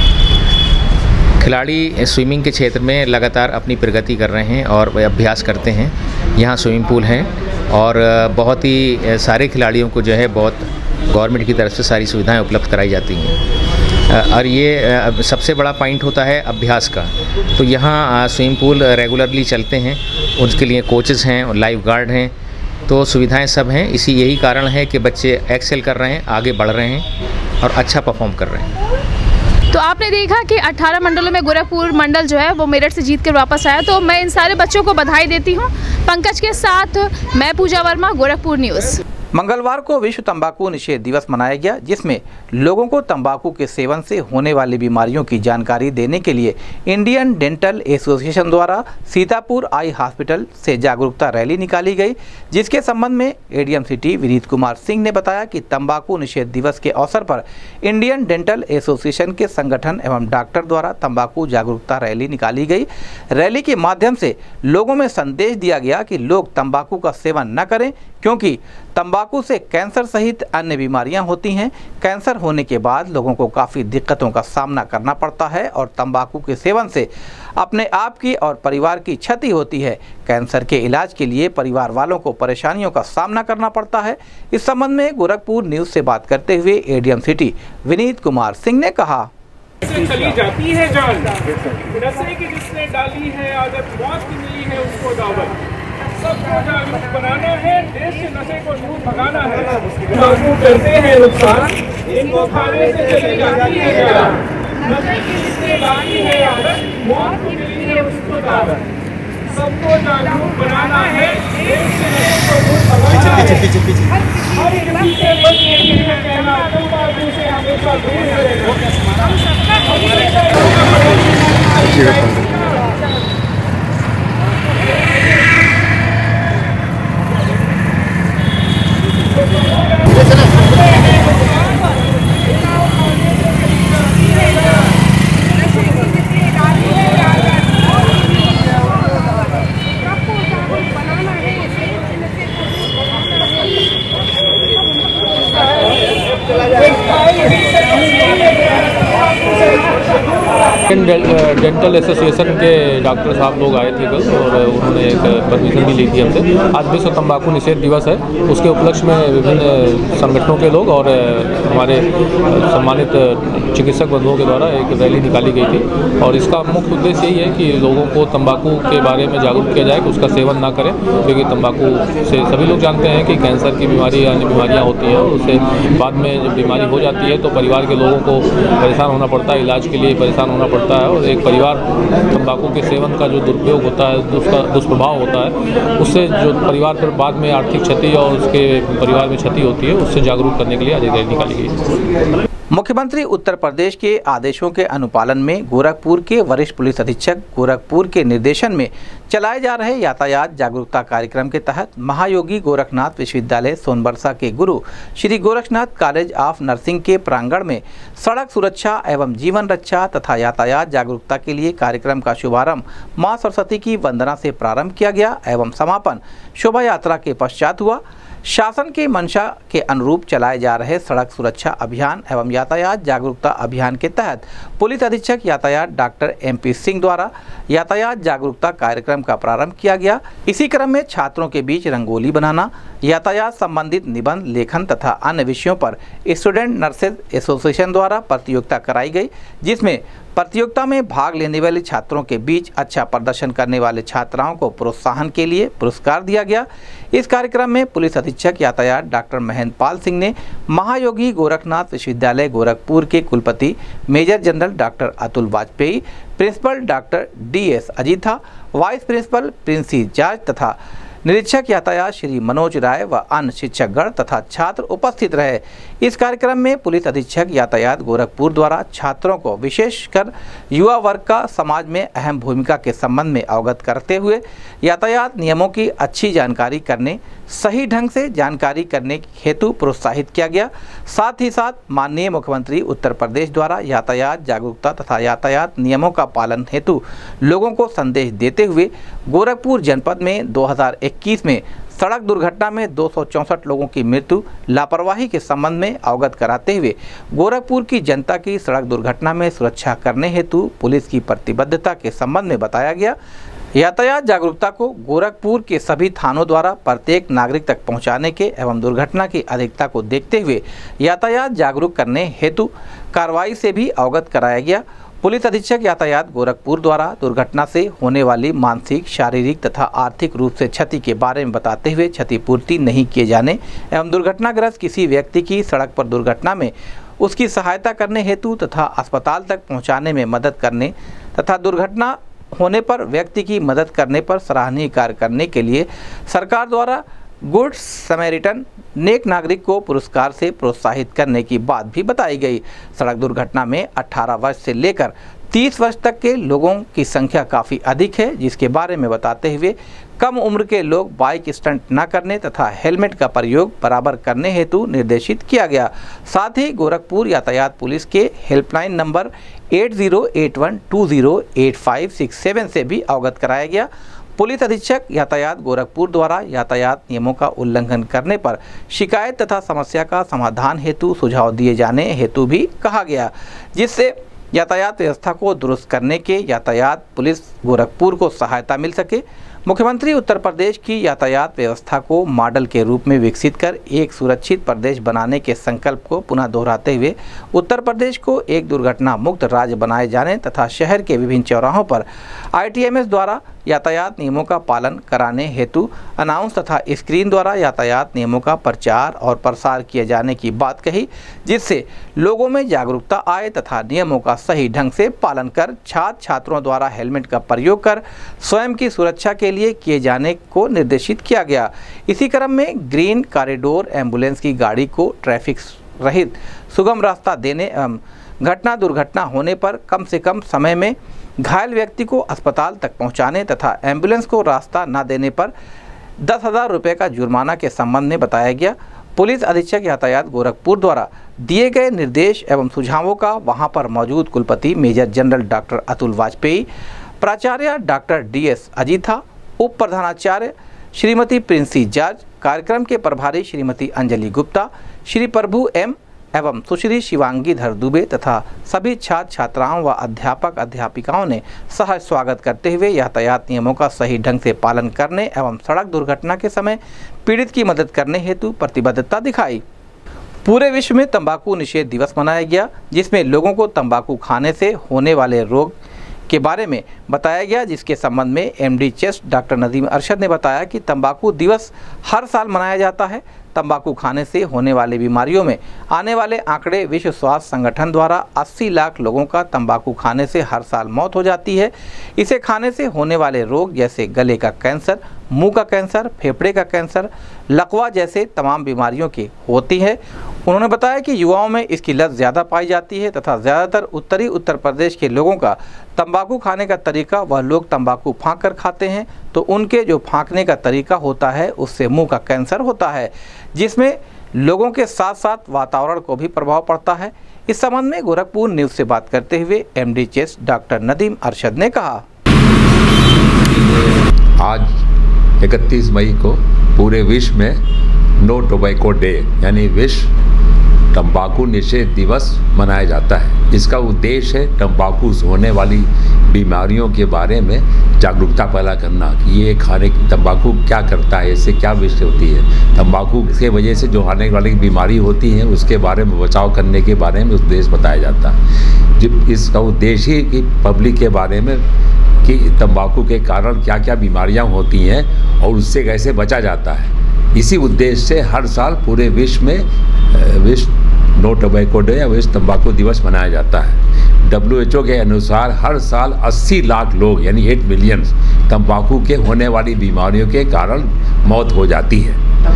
खिलाड़ी स्विमिंग के क्षेत्र में लगातार अपनी प्रगति कर रहे हैं और वे अभ्यास करते हैं। यहाँ स्विमिंग पूल हैं और बहुत ही सारे खिलाड़ियों को जो है बहुत गवर्नमेंट की तरफ से सारी सुविधाएं उपलब्ध कराई जाती हैं और ये सबसे बड़ा पॉइंट होता है अभ्यास का। तो यहाँ स्विमिंग पूल रेगुलरली चलते हैं, उसके लिए कोचेस हैं और लाइफ गार्ड हैं, तो सुविधाएं सब हैं। यही कारण है कि बच्चे एक्सेल कर रहे हैं, आगे बढ़ रहे हैं और अच्छा परफॉर्म कर रहे हैं। तो आपने देखा कि 18 मंडलों में गोरखपुर मंडल जो है वो मेरठ से जीत कर वापस आया। तो मैं इन सारे बच्चों को बधाई देती हूँ। पंकज के साथ मैं पूजा वर्मा, गोरखपुर न्यूज़। मंगलवार को विश्व तंबाकू निषेध दिवस मनाया गया, जिसमें लोगों को तंबाकू के सेवन से होने वाली बीमारियों की जानकारी देने के लिए इंडियन डेंटल एसोसिएशन द्वारा सीतापुर आई हॉस्पिटल से जागरूकता रैली निकाली गई। जिसके संबंध में एडीएम सिटी विनीत कुमार सिंह ने बताया कि तंबाकू निषेध दिवस के अवसर पर इंडियन डेंटल एसोसिएशन के संगठन एवं डॉक्टर द्वारा तंबाकू जागरूकता रैली निकाली गई। रैली के माध्यम से लोगों में संदेश दिया गया कि लोग तंबाकू का सेवन न करें, क्योंकि तंबाकू से कैंसर सहित अन्य बीमारियां होती हैं। कैंसर होने के बाद लोगों को काफ़ी दिक्कतों का सामना करना पड़ता है और तंबाकू के सेवन से अपने आप की और परिवार की क्षति होती है। कैंसर के इलाज के लिए परिवार वालों को परेशानियों का सामना करना पड़ता है। इस संबंध में गोरखपुर न्यूज़ से बात करते हुए एडीएम सिटी विनीत कुमार सिंह ने कहा, चली जाती है जान, नशे की जिसने डाली है आदत, मौत की मिली है उसको दावत। सबको जागरूक बनाना है, देश से नशे को दूर भगाना है। तंबाकू करते हैं नुकसान, इनको खाने से चली जाती है जान। नशे की जिसने डाली है आदत, मौत की मिली है उसको दावत। सबको जागरूक बनाना है, देश से नशे को दूर भगाना है। हर किसी से बच के कहना, तंबाकू से हमेशा दूर रहेगा। हम सबका डेंटल एसोसिएशन के डॉक्टर साहब लोग आए थे कल और उन्होंने एक परमिशन भी ली थी हमसे। आज विश्व तंबाकू निषेध दिवस है, उसके उपलक्ष्य में विभिन्न संगठनों के लोग और हमारे सम्मानित चिकित्सक बंधुओं के द्वारा एक रैली निकाली गई थी और इसका मुख्य उद्देश्य यही है कि लोगों को तंबाकू के बारे में जागरूक किया जाए कि उसका सेवन ना करें, क्योंकि तंबाकू से सभी लोग जानते हैं कि कैंसर की बीमारी अन्य बीमारियाँ होती हैं और उससे बाद में जब बीमारी हो जाती है तो परिवार के लोगों को परेशान होना पड़ता है, इलाज के लिए परेशान होना पड़ता है और एक परिवार तंबाकू के सेवन का जो दुरुपयोग होता है, उसका दुष्प्रभाव होता है, उससे जो परिवार पर बाद में आर्थिक क्षति और उसके परिवार में क्षति होती है, उससे जागरूक करने के लिए आज रैली निकाली गई। मुख्यमंत्री उत्तर प्रदेश के आदेशों के अनुपालन में गोरखपुर के वरिष्ठ पुलिस अधीक्षक गोरखपुर के निर्देशन में चलाए जा रहे यातायात जागरूकता कार्यक्रम के तहत महायोगी गोरखनाथ विश्वविद्यालय सोनबरसा के Guru Shri Gorakhnath college of nursing के प्रांगण में सड़क सुरक्षा एवं जीवन रक्षा तथा यातायात जागरूकता के लिए कार्यक्रम का शुभारंभ मां सरस्वती की वंदना से प्रारंभ किया गया एवं समापन शोभा यात्रा के पश्चात हुआ। शासन के मंशा के अनुरूप चलाए जा रहे सड़क सुरक्षा अभियान एवं यातायात जागरूकता अभियान के तहत पुलिस अधीक्षक यातायात डॉक्टर MP सिंह द्वारा यातायात जागरूकता कार्यक्रम का प्रारंभ किया गया। इसी क्रम में छात्रों के बीच रंगोली बनाना, यातायात संबंधित निबंध लेखन तथा अन्य विषयों पर स्टूडेंट नर्सेज एसोसिएशन द्वारा प्रतियोगिता कराई गई, जिसमें प्रतियोगिता में भाग लेने वाले छात्रों के बीच अच्छा प्रदर्शन करने वाले छात्राओं को प्रोत्साहन के लिए पुरस्कार दिया गया। इस कार्यक्रम में पुलिस अधीक्षक यातायात डॉक्टर महेंद्र पाल सिंह ने महायोगी गोरखनाथ विश्वविद्यालय गोरखपुर के कुलपति major general doctor Atul Vajpayee, principal doctor DS Ajitha, vice principal Princy जाज तथा निरीक्षक यातायात श्री मनोज राय व अन्य शिक्षकगण तथा छात्र उपस्थित रहे। इस कार्यक्रम में पुलिस अधीक्षक यातायात गोरखपुर द्वारा छात्रों को विशेषकर युवा वर्ग का समाज में अहम भूमिका के संबंध में अवगत करते हुए यातायात नियमों की अच्छी जानकारी करने, सही ढंग से जानकारी करने हेतु प्रोत्साहित किया गया। साथ ही साथ माननीय मुख्यमंत्री उत्तर प्रदेश द्वारा यातायात जागरूकता तथा यातायात नियमों का पालन हेतु लोगों को संदेश देते हुए गोरखपुर जनपद में 2021 में सड़क दुर्घटना में 264 लोगों की मृत्यु लापरवाही के संबंध में अवगत कराते हुए गोरखपुर की जनता की सड़क दुर्घटना में सुरक्षा करने हेतु पुलिस की प्रतिबद्धता के संबंध में बताया गया। यातायात जागरूकता को गोरखपुर के सभी थानों द्वारा प्रत्येक नागरिक तक पहुंचाने के एवं दुर्घटना की अधिकता को देखते हुए यातायात जागरूक करने हेतु कार्रवाई से भी अवगत कराया गया। पुलिस अधीक्षक यातायात गोरखपुर द्वारा दुर्घटना से होने वाली मानसिक, शारीरिक तथा आर्थिक रूप से क्षति के बारे में बताते हुए क्षतिपूर्ति नहीं किए जाने एवं दुर्घटनाग्रस्त किसी व्यक्ति की सड़क पर दुर्घटना में उसकी सहायता करने हेतु तथा अस्पताल तक पहुँचाने में मदद करने तथा दुर्घटना होने पर व्यक्ति की मदद करने पर सराहनीय कार्य करने के लिए सरकार द्वारा गुड समैरिटन नेक नागरिक को पुरस्कार से प्रोत्साहित करने की बात भी बताई गई। सड़क दुर्घटना में 18 वर्ष से लेकर 30 वर्ष तक के लोगों की संख्या काफ़ी अधिक है, जिसके बारे में बताते हुए कम उम्र के लोग बाइक स्टंट न करने तथा हेलमेट का प्रयोग बराबर करने हेतु निर्देशित किया गया। साथ ही गोरखपुर यातायात पुलिस के हेल्पलाइन नंबर 8081208567 से भी अवगत कराया गया। पुलिस अधीक्षक यातायात गोरखपुर द्वारा यातायात नियमों का उल्लंघन करने पर शिकायत तथा समस्या का समाधान हेतु सुझाव दिए जाने हेतु भी कहा गया, जिससे यातायात व्यवस्था को दुरुस्त करने के यातायात पुलिस गोरखपुर को सहायता मिल सके। मुख्यमंत्री उत्तर प्रदेश की यातायात व्यवस्था को मॉडल के रूप में विकसित कर एक सुरक्षित प्रदेश बनाने के संकल्प को पुनः दोहराते हुए उत्तर प्रदेश को एक दुर्घटना मुक्त राज्य बनाए जाने तथा शहर के विभिन्न चौराहों पर ITMS द्वारा यातायात नियमों का पालन कराने हेतु अनाउंस तथा स्क्रीन द्वारा यातायात नियमों का प्रचार और प्रसार किए जाने की बात कही, जिससे लोगों में जागरूकता आए तथा नियमों का सही ढंग से पालन कर छात्र छात्रों द्वारा हेलमेट का प्रयोग कर स्वयं की सुरक्षा के लिए किए जाने को निर्देशित किया गया। इसी क्रम में ग्रीन कॉरिडोर एम्बुलेंस की गाड़ी को ट्रैफिक रहित सुगम रास्ता देने एवं घटना दुर्घटना होने पर कम से कम समय में घायल व्यक्ति को अस्पताल तक पहुंचाने तथा एम्बुलेंस को रास्ता न देने पर 10,000 रुपये का जुर्माना के संबंध में बताया गया। पुलिस अधीक्षक यातायात गोरखपुर द्वारा दिए गए निर्देश एवं सुझावों का वहां पर मौजूद कुलपति major general doctor Atul Vajpayee, प्राचार्य डॉक्टर DS अजीथा, उप प्रधानाचार्य श्रीमती प्रिंसी जाज, कार्यक्रम के प्रभारी श्रीमती अंजलि गुप्ता, श्री प्रभु M, एवं सुश्री शिवांगी धर दुबे तथा सभी छात्र छात्राओं व अध्यापक अध्यापिकाओं ने सहर्ष स्वागत करते हुए यातायात नियमों का सही ढंग से पालन करने एवं सड़क दुर्घटना के समय पीड़ित की मदद करने हेतु प्रतिबद्धता दिखाई। पूरे विश्व में तंबाकू निषेध दिवस मनाया गया, जिसमें लोगों को तंबाकू खाने से होने वाले रोग के बारे में बताया गया, जिसके संबंध में MD chest doctor Nadeem Arshad ने बताया कि तंबाकू दिवस हर साल मनाया जाता है। तंबाकू खाने से होने वाली बीमारियों में आने वाले आंकड़े विश्व स्वास्थ्य संगठन द्वारा 80 लाख लोगों का तंबाकू खाने से हर साल मौत हो जाती है। इसे खाने से होने वाले रोग जैसे गले का कैंसर, मुंह का कैंसर, फेफड़े का कैंसर, लकवा जैसे तमाम बीमारियों की होती है। उन्होंने बताया कि युवाओं में इसकी लत ज़्यादा पाई जाती है तथा ज़्यादातर उत्तरी उत्तर प्रदेश के लोगों का तंबाकू खाने का तरीका, वह लोग तंबाकू फाँक कर खाते हैं तो उनके जो फाँकने का तरीका होता है उससे मुंह का कैंसर होता है, जिसमें लोगों के साथ साथ वातावरण को भी प्रभाव पड़ता है। इस संबंध में गोरखपुर न्यूज़ से बात करते हुए MD chest doctor Nadeem Arshad ने कहा, आज 31 मई को पूरे विश्व में नो टोबैको डे यानी विश्व तंबाकू निषेध दिवस मनाया जाता है। इसका उद्देश्य है तंबाकू से होने वाली बीमारियों के बारे में जागरूकता पैदा करना कि ये खाने तंबाकू क्या करता है, इससे क्या विषय होती है, तंबाकू के वजह से जो आने वाली बीमारी होती है उसके बारे में बचाव करने के बारे में उद्देश्य बताया जाता है। इसका उद्देश्य ही कि पब्लिक के बारे में कि तंबाकू के कारण क्या क्या बीमारियां होती हैं और उससे कैसे बचा जाता है। इसी उद्देश्य से हर साल पूरे विश्व में विश्व नो टोबैको डे या विश्व तंबाकू दिवस मनाया जाता है। WHO के अनुसार हर साल 80 लाख लोग यानी 8 मिलियन तंबाकू के होने वाली बीमारियों के कारण मौत हो जाती है।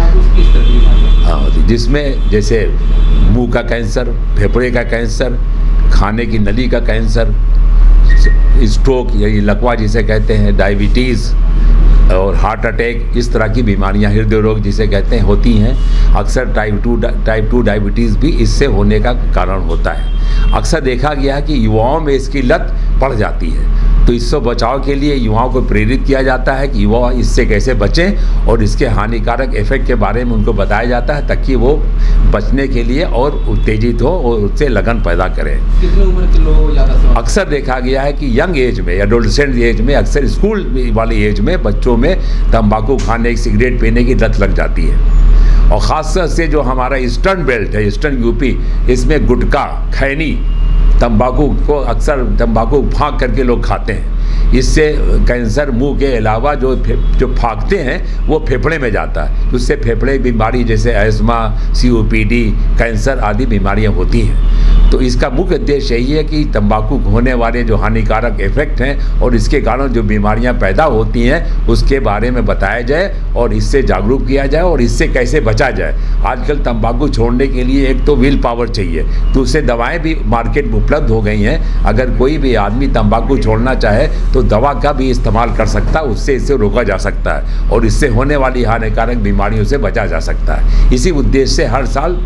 हाँ, जिसमें जैसे मुंह का कैंसर, फेफड़े का कैंसर, खाने की नली का कैंसर, स्ट्रोक यानी लकवा जिसे कहते हैं, डायबिटीज़ और हार्ट अटैक, इस तरह की बीमारियां, हृदय रोग जिसे कहते हैं, होती हैं। अक्सर टाइप 2 डायबिटीज़ भी इससे होने का कारण होता है। अक्सर देखा गया है कि युवाओं में इसकी लत पड़ जाती है, तो इससे बचाव के लिए युवाओं को प्रेरित किया जाता है कि युवा इससे कैसे बचें और इसके हानिकारक इफेक्ट के बारे में उनको बताया जाता है ताकि वो बचने के लिए और उत्तेजित हो और उससे लगन पैदा करें। कितनी उम्र के लोग ज़्यादा? अक्सर देखा गया है कि यंग एज में, एडोलसेंट एज में, अक्सर स्कूल वाली एज में बच्चों में तंबाकू खाने, सिगरेट पीने की लत लग जाती है। और ख़ासतौर से जो हमारा ईस्टर्न बेल्ट है, ईस्टर्न यूपी, इसमें गुटखा, खैनी, तंबाकू को अक्सर तंबाकू फाँक करके लोग खाते हैं। इससे कैंसर मुंह के अलावा जो फाँकते हैं वो फेफड़े में जाता है, उससे फेफड़े बीमारी जैसे एस्मा, COPD, कैंसर आदि बीमारियां होती हैं। तो इसका मुख्य उद्देश्य यही है कि तंबाकू होने वाले जो हानिकारक इफेक्ट हैं और इसके कारण जो बीमारियां पैदा होती हैं उसके बारे में बताया जाए और इससे जागरूक किया जाए और इससे कैसे बचा जाए। आजकल तंबाकू छोड़ने के लिए एक तो विल पावर चाहिए, दूसरे दवाएं भी मार्केट में उपलब्ध हो गई हैं। अगर कोई भी आदमी तंबाकू छोड़ना चाहे तो दवा का भी इस्तेमाल कर सकता है, उससे इसे रोका जा सकता है और इससे होने वाली हानिकारक बीमारियों से बचा जा सकता है। इसी उद्देश्य से हर साल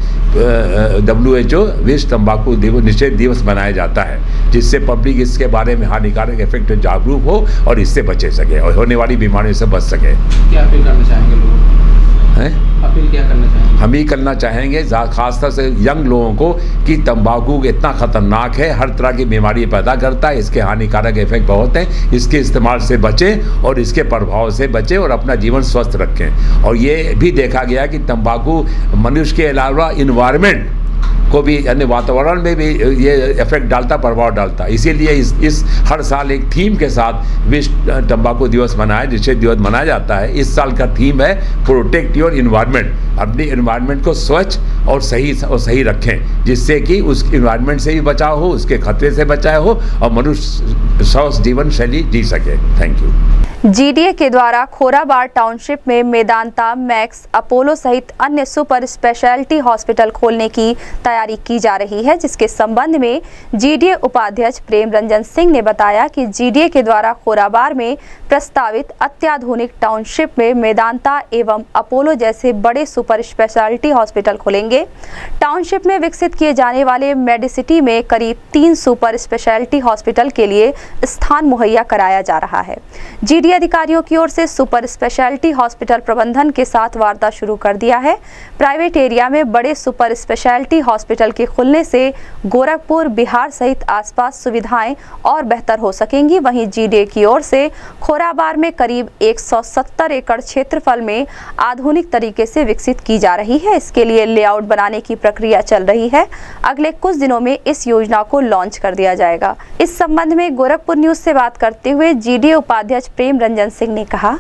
WHO विश्व तंबाकू निषेध दिवस मनाया जाता है, जिससे पब्लिक इसके बारे में हानिकारक इफेक्ट जागरूक हो और इससे बचे सके और होने वाली बीमारियों से बच सके। क्या अपील करना चाहेंगे लोगों को? अपील क्या करना चाहेंगे? हम ही करना चाहेंगे खासतौर से यंग लोगों को कि तंबाकू इतना खतरनाक है, हर तरह की बीमारी पैदा करता है, इसके हानिकारक इफेक्ट बहुत हैं, इसके इस्तेमाल से बचें और इसके प्रभाव से बचें और अपना जीवन स्वस्थ रखें। और ये भी देखा गया कि तंबाकू मनुष्य के अलावा इन्वायरमेंट को भी यानी वातावरण में भी ये इफेक्ट डालता, प्रभाव डालता। इसीलिए इस हर साल एक थीम के साथ विश्व तंबाकू दिवस निषेध दिवस मनाया जाता है। इस साल का थीम है प्रोटेक्ट योर इन्वायरमेंट, अपनी इन्वायरमेंट को स्वच्छ और सही रखें, जिससे कि उस इन्वायरमेंट से भी बचाव हो, उसके खतरे से बचाव हो और मनुष्य स्वस्थ जीवन शैली जी सके। Thank you. GDA के द्वारा खोराबाड़ टाउनशिप में मेदांता, मैक्स, अपोलो सहित अन्य सुपर स्पेशलिटी हॉस्पिटल खोलने की तैयारी की जा रही है, जिसके संबंध में GDA उपाध्यक्ष प्रेम रंजन सिंह ने बताया कि GDA के द्वारा खोराबाड़ में प्रस्तावित अत्याधुनिक टाउनशिप में मेदांता एवं अपोलो जैसे बड़े सुपर स्पेशलिटी हॉस्पिटल खोलेंगे। टाउनशिप में विकसित किए जाने वाले मेडिसिटी में करीब 3 सुपर स्पेशलिटी हॉस्पिटल के लिए स्थान मुहैया कराया जा रहा है। GDA जीडी अधिकारियों की ओर से सुपर स्पेशलिटी हॉस्पिटल प्रबंधन के साथ वार्ता शुरू कर दिया है। प्राइवेट एरिया में बड़े सुपर स्पेशलिटी हॉस्पिटल के खुलने से गोरखपुर, बिहार सहित आसपास सुविधाएं और बेहतर हो सकेंगी। वहीं जीडी की ओर से खोराबार में करीब 170 एकड़ क्षेत्रफल में आधुनिक तरीके से विकसित की जा रही है। इसके लिए लेआउट बनाने की प्रक्रिया चल रही है। अगले कुछ दिनों में इस योजना को लॉन्च कर दिया जाएगा। इस संबंध में गोरखपुर न्यूज से बात करते हुए जीडी उपाध्यक्ष प्रेम रंजन सिंह ने कहा,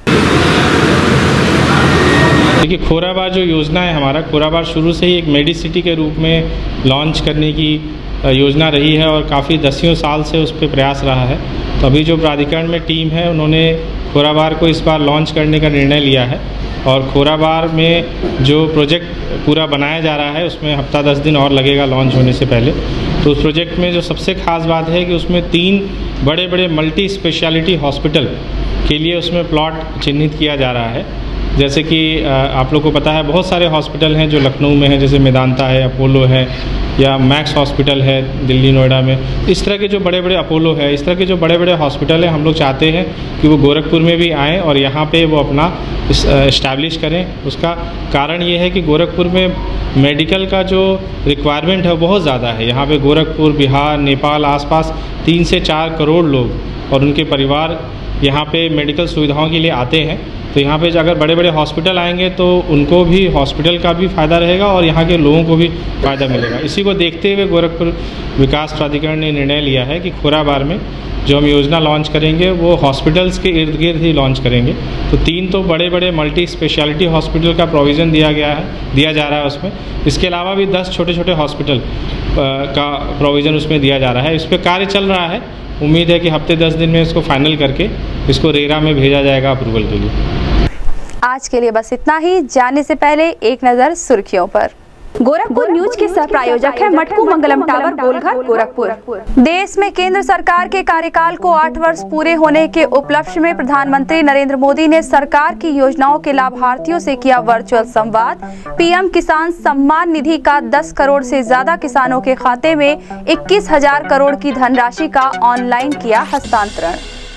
देखिए खोराबार जो योजना है हमारा, खोराबार शुरू से ही एक मेडिसिटी के रूप में लॉन्च करने की योजना रही है और काफ़ी दसियों साल से उस पर प्रयास रहा है। तो अभी जो प्राधिकरण में टीम है उन्होंने खोराबार को इस बार लॉन्च करने का निर्णय लिया है और खोराबार में जो प्रोजेक्ट पूरा बनाया जा रहा है उसमें हफ्ता 10 दिन और लगेगा लॉन्च होने से पहले। तो उस प्रोजेक्ट में जो सबसे खास बात है कि उसमें 3 बड़े बड़े मल्टी स्पेशलिटी हॉस्पिटल के लिए उसमें प्लॉट चिन्हित किया जा रहा है। जैसे कि आप लोग को पता है बहुत सारे हॉस्पिटल हैं जो लखनऊ में हैं, जैसे मेदांता है, अपोलो है या मैक्स हॉस्पिटल है दिल्ली नोएडा में। इस तरह के जो बड़े बड़े अपोलो है, इस तरह के जो बड़े बड़े हॉस्पिटल हैं, हम लोग चाहते हैं कि वो गोरखपुर में भी आएँ और यहाँ पे वो अपना इस्टेब्लिश करें। उसका कारण ये है कि गोरखपुर में मेडिकल का जो रिक्वायरमेंट है बहुत ज़्यादा है। यहाँ पे गोरखपुर, बिहार, नेपाल आसपास 3 से 4 करोड़ लोग और उनके परिवार यहाँ पे मेडिकल सुविधाओं के लिए आते हैं। तो यहाँ पे अगर बड़े बड़े हॉस्पिटल आएंगे तो उनको भी हॉस्पिटल का भी फ़ायदा रहेगा और यहाँ के लोगों को भी फ़ायदा मिलेगा। इसी को देखते हुए गोरखपुर विकास प्राधिकरण ने निर्णय लिया है कि खोराबार में जो हम योजना लॉन्च करेंगे वो हॉस्पिटल्स के इर्द गिर्द ही लॉन्च करेंगे। तो 3 तो बड़े बड़े मल्टी स्पेशलिटी हॉस्पिटल का प्रोविज़न दिया जा रहा है उसमें। इसके अलावा भी 10 छोटे छोटे हॉस्पिटल का प्रोविज़न उसमें दिया जा रहा है। इस पर कार्य चल रहा है। उम्मीद है कि हफ्ते 10 दिन में इसको फाइनल करके इसको रेरा में भेजा जाएगा अप्रूवल के लिए। आज के लिए बस इतना ही। जाने से पहले एक नजर सुर्खियों पर। गोरखपुर न्यूज के सह प्रायोजक है मटकू मंगलम टावर, गोलघर, गोरखपुर। देश में केंद्र सरकार के कार्यकाल को 8 वर्ष पूरे होने के उपलक्ष्य में प्रधानमंत्री नरेंद्र मोदी ने सरकार की योजनाओं के लाभार्थियों से किया वर्चुअल संवाद। पीएम किसान सम्मान निधि का 10 करोड़ से ज्यादा किसानों के खाते में 21,000 करोड़ की धनराशि का ऑनलाइन किया हस्तांतरण।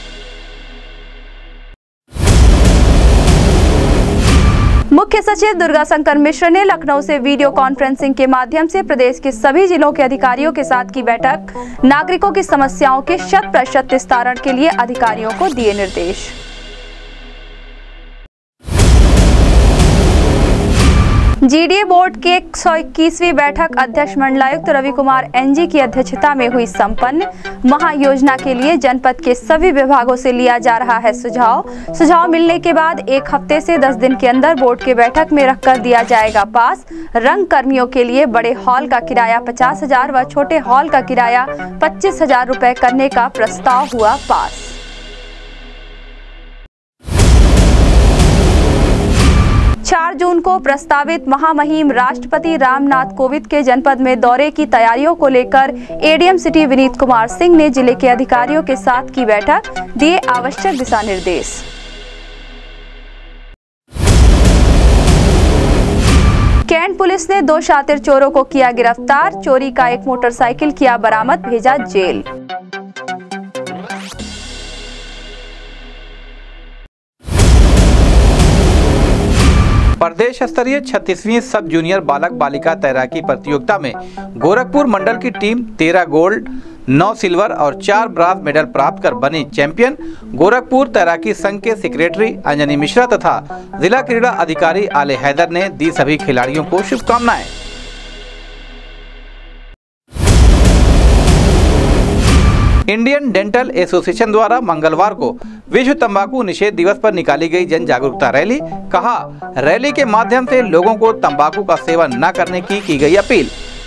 मुख्य सचिव दुर्गा शंकर मिश्र ने लखनऊ से वीडियो कॉन्फ्रेंसिंग के माध्यम से प्रदेश के सभी जिलों के अधिकारियों के साथ की बैठक। नागरिकों की समस्याओं के 100% निस्तारण के लिए अधिकारियों को दिए निर्देश। जीडीए बोर्ड की 121वीं बैठक अध्यक्ष मंडलायुक्त रवि कुमार एनजी की अध्यक्षता में हुई संपन्न। महायोजना के लिए जनपद के सभी विभागों से लिया जा रहा है सुझाव मिलने के बाद 1 हफ्ते से 10 दिन के अंदर बोर्ड के बैठक में रखकर दिया जाएगा पास। रंग कर्मियों के लिए बड़े हॉल का किराया 50,000 व छोटे हॉल का किराया 25,000 रुपए करने का प्रस्ताव हुआ पास। 4 जून को प्रस्तावित महामहिम राष्ट्रपति रामनाथ कोविंद के जनपद में दौरे की तैयारियों को लेकर एडीएम सिटी विनीत कुमार सिंह ने जिले के अधिकारियों के साथ की बैठक, दिए आवश्यक दिशा निर्देश। कैंट पुलिस ने 2 शातिर चोरों को किया गिरफ्तार। चोरी का एक मोटरसाइकिल किया बरामद, भेजा जेल। प्रदेश स्तरीय 36वीं सब जूनियर बालक बालिका तैराकी प्रतियोगिता में गोरखपुर मंडल की टीम 13 गोल्ड, 9 सिल्वर और 4 ब्रांज मेडल प्राप्त कर बनी चैंपियन। गोरखपुर तैराकी संघ के सेक्रेटरी अंजनी मिश्रा तथा जिला क्रीड़ा अधिकारी आले हैदर ने दी सभी खिलाड़ियों को शुभकामनाएं। इंडियन डेंटल एसोसिएशन द्वारा मंगलवार को विश्व तंबाकू निषेध दिवस पर निकाली गई जन जागरूकता रैली। कहा, रैली के माध्यम से लोगों को तंबाकू का सेवन न करने की गई अपील।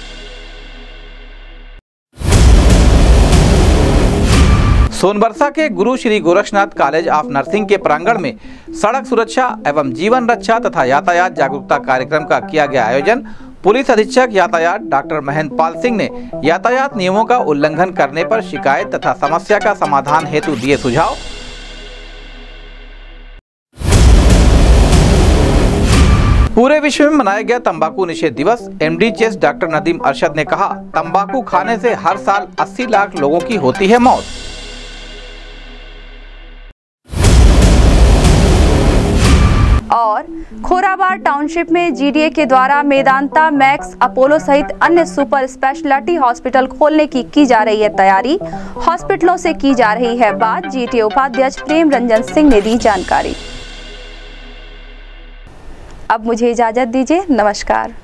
सोनबरसा के Guru Shri Gorakhnath college of nursing के प्रांगण में सड़क सुरक्षा एवं जीवन रक्षा तथा यातायात जागरूकता कार्यक्रम का किया गया आयोजन। पुलिस अधीक्षक यातायात डॉक्टर महेंद्र पाल सिंह ने यातायात नियमों का उल्लंघन करने पर शिकायत तथा समस्या का समाधान हेतु दिए सुझाव। पूरे विश्व में मनाया गया तंबाकू निषेध दिवस। MD chess doctor Nadeem Arshad ने कहा, तंबाकू खाने से हर साल 80 लाख लोगों की होती है मौत। और खोराबाड़ टाउनशिप में जीडीए के द्वारा मेदांता, मैक्स, अपोलो सहित अन्य सुपर स्पेशलिटी हॉस्पिटल खोलने की जा रही है तैयारी। हॉस्पिटलों से की जा रही है बात। जीटीए उपाध्यक्ष प्रेम रंजन सिंह ने दी जानकारी। अब मुझे इजाजत दीजिए। नमस्कार।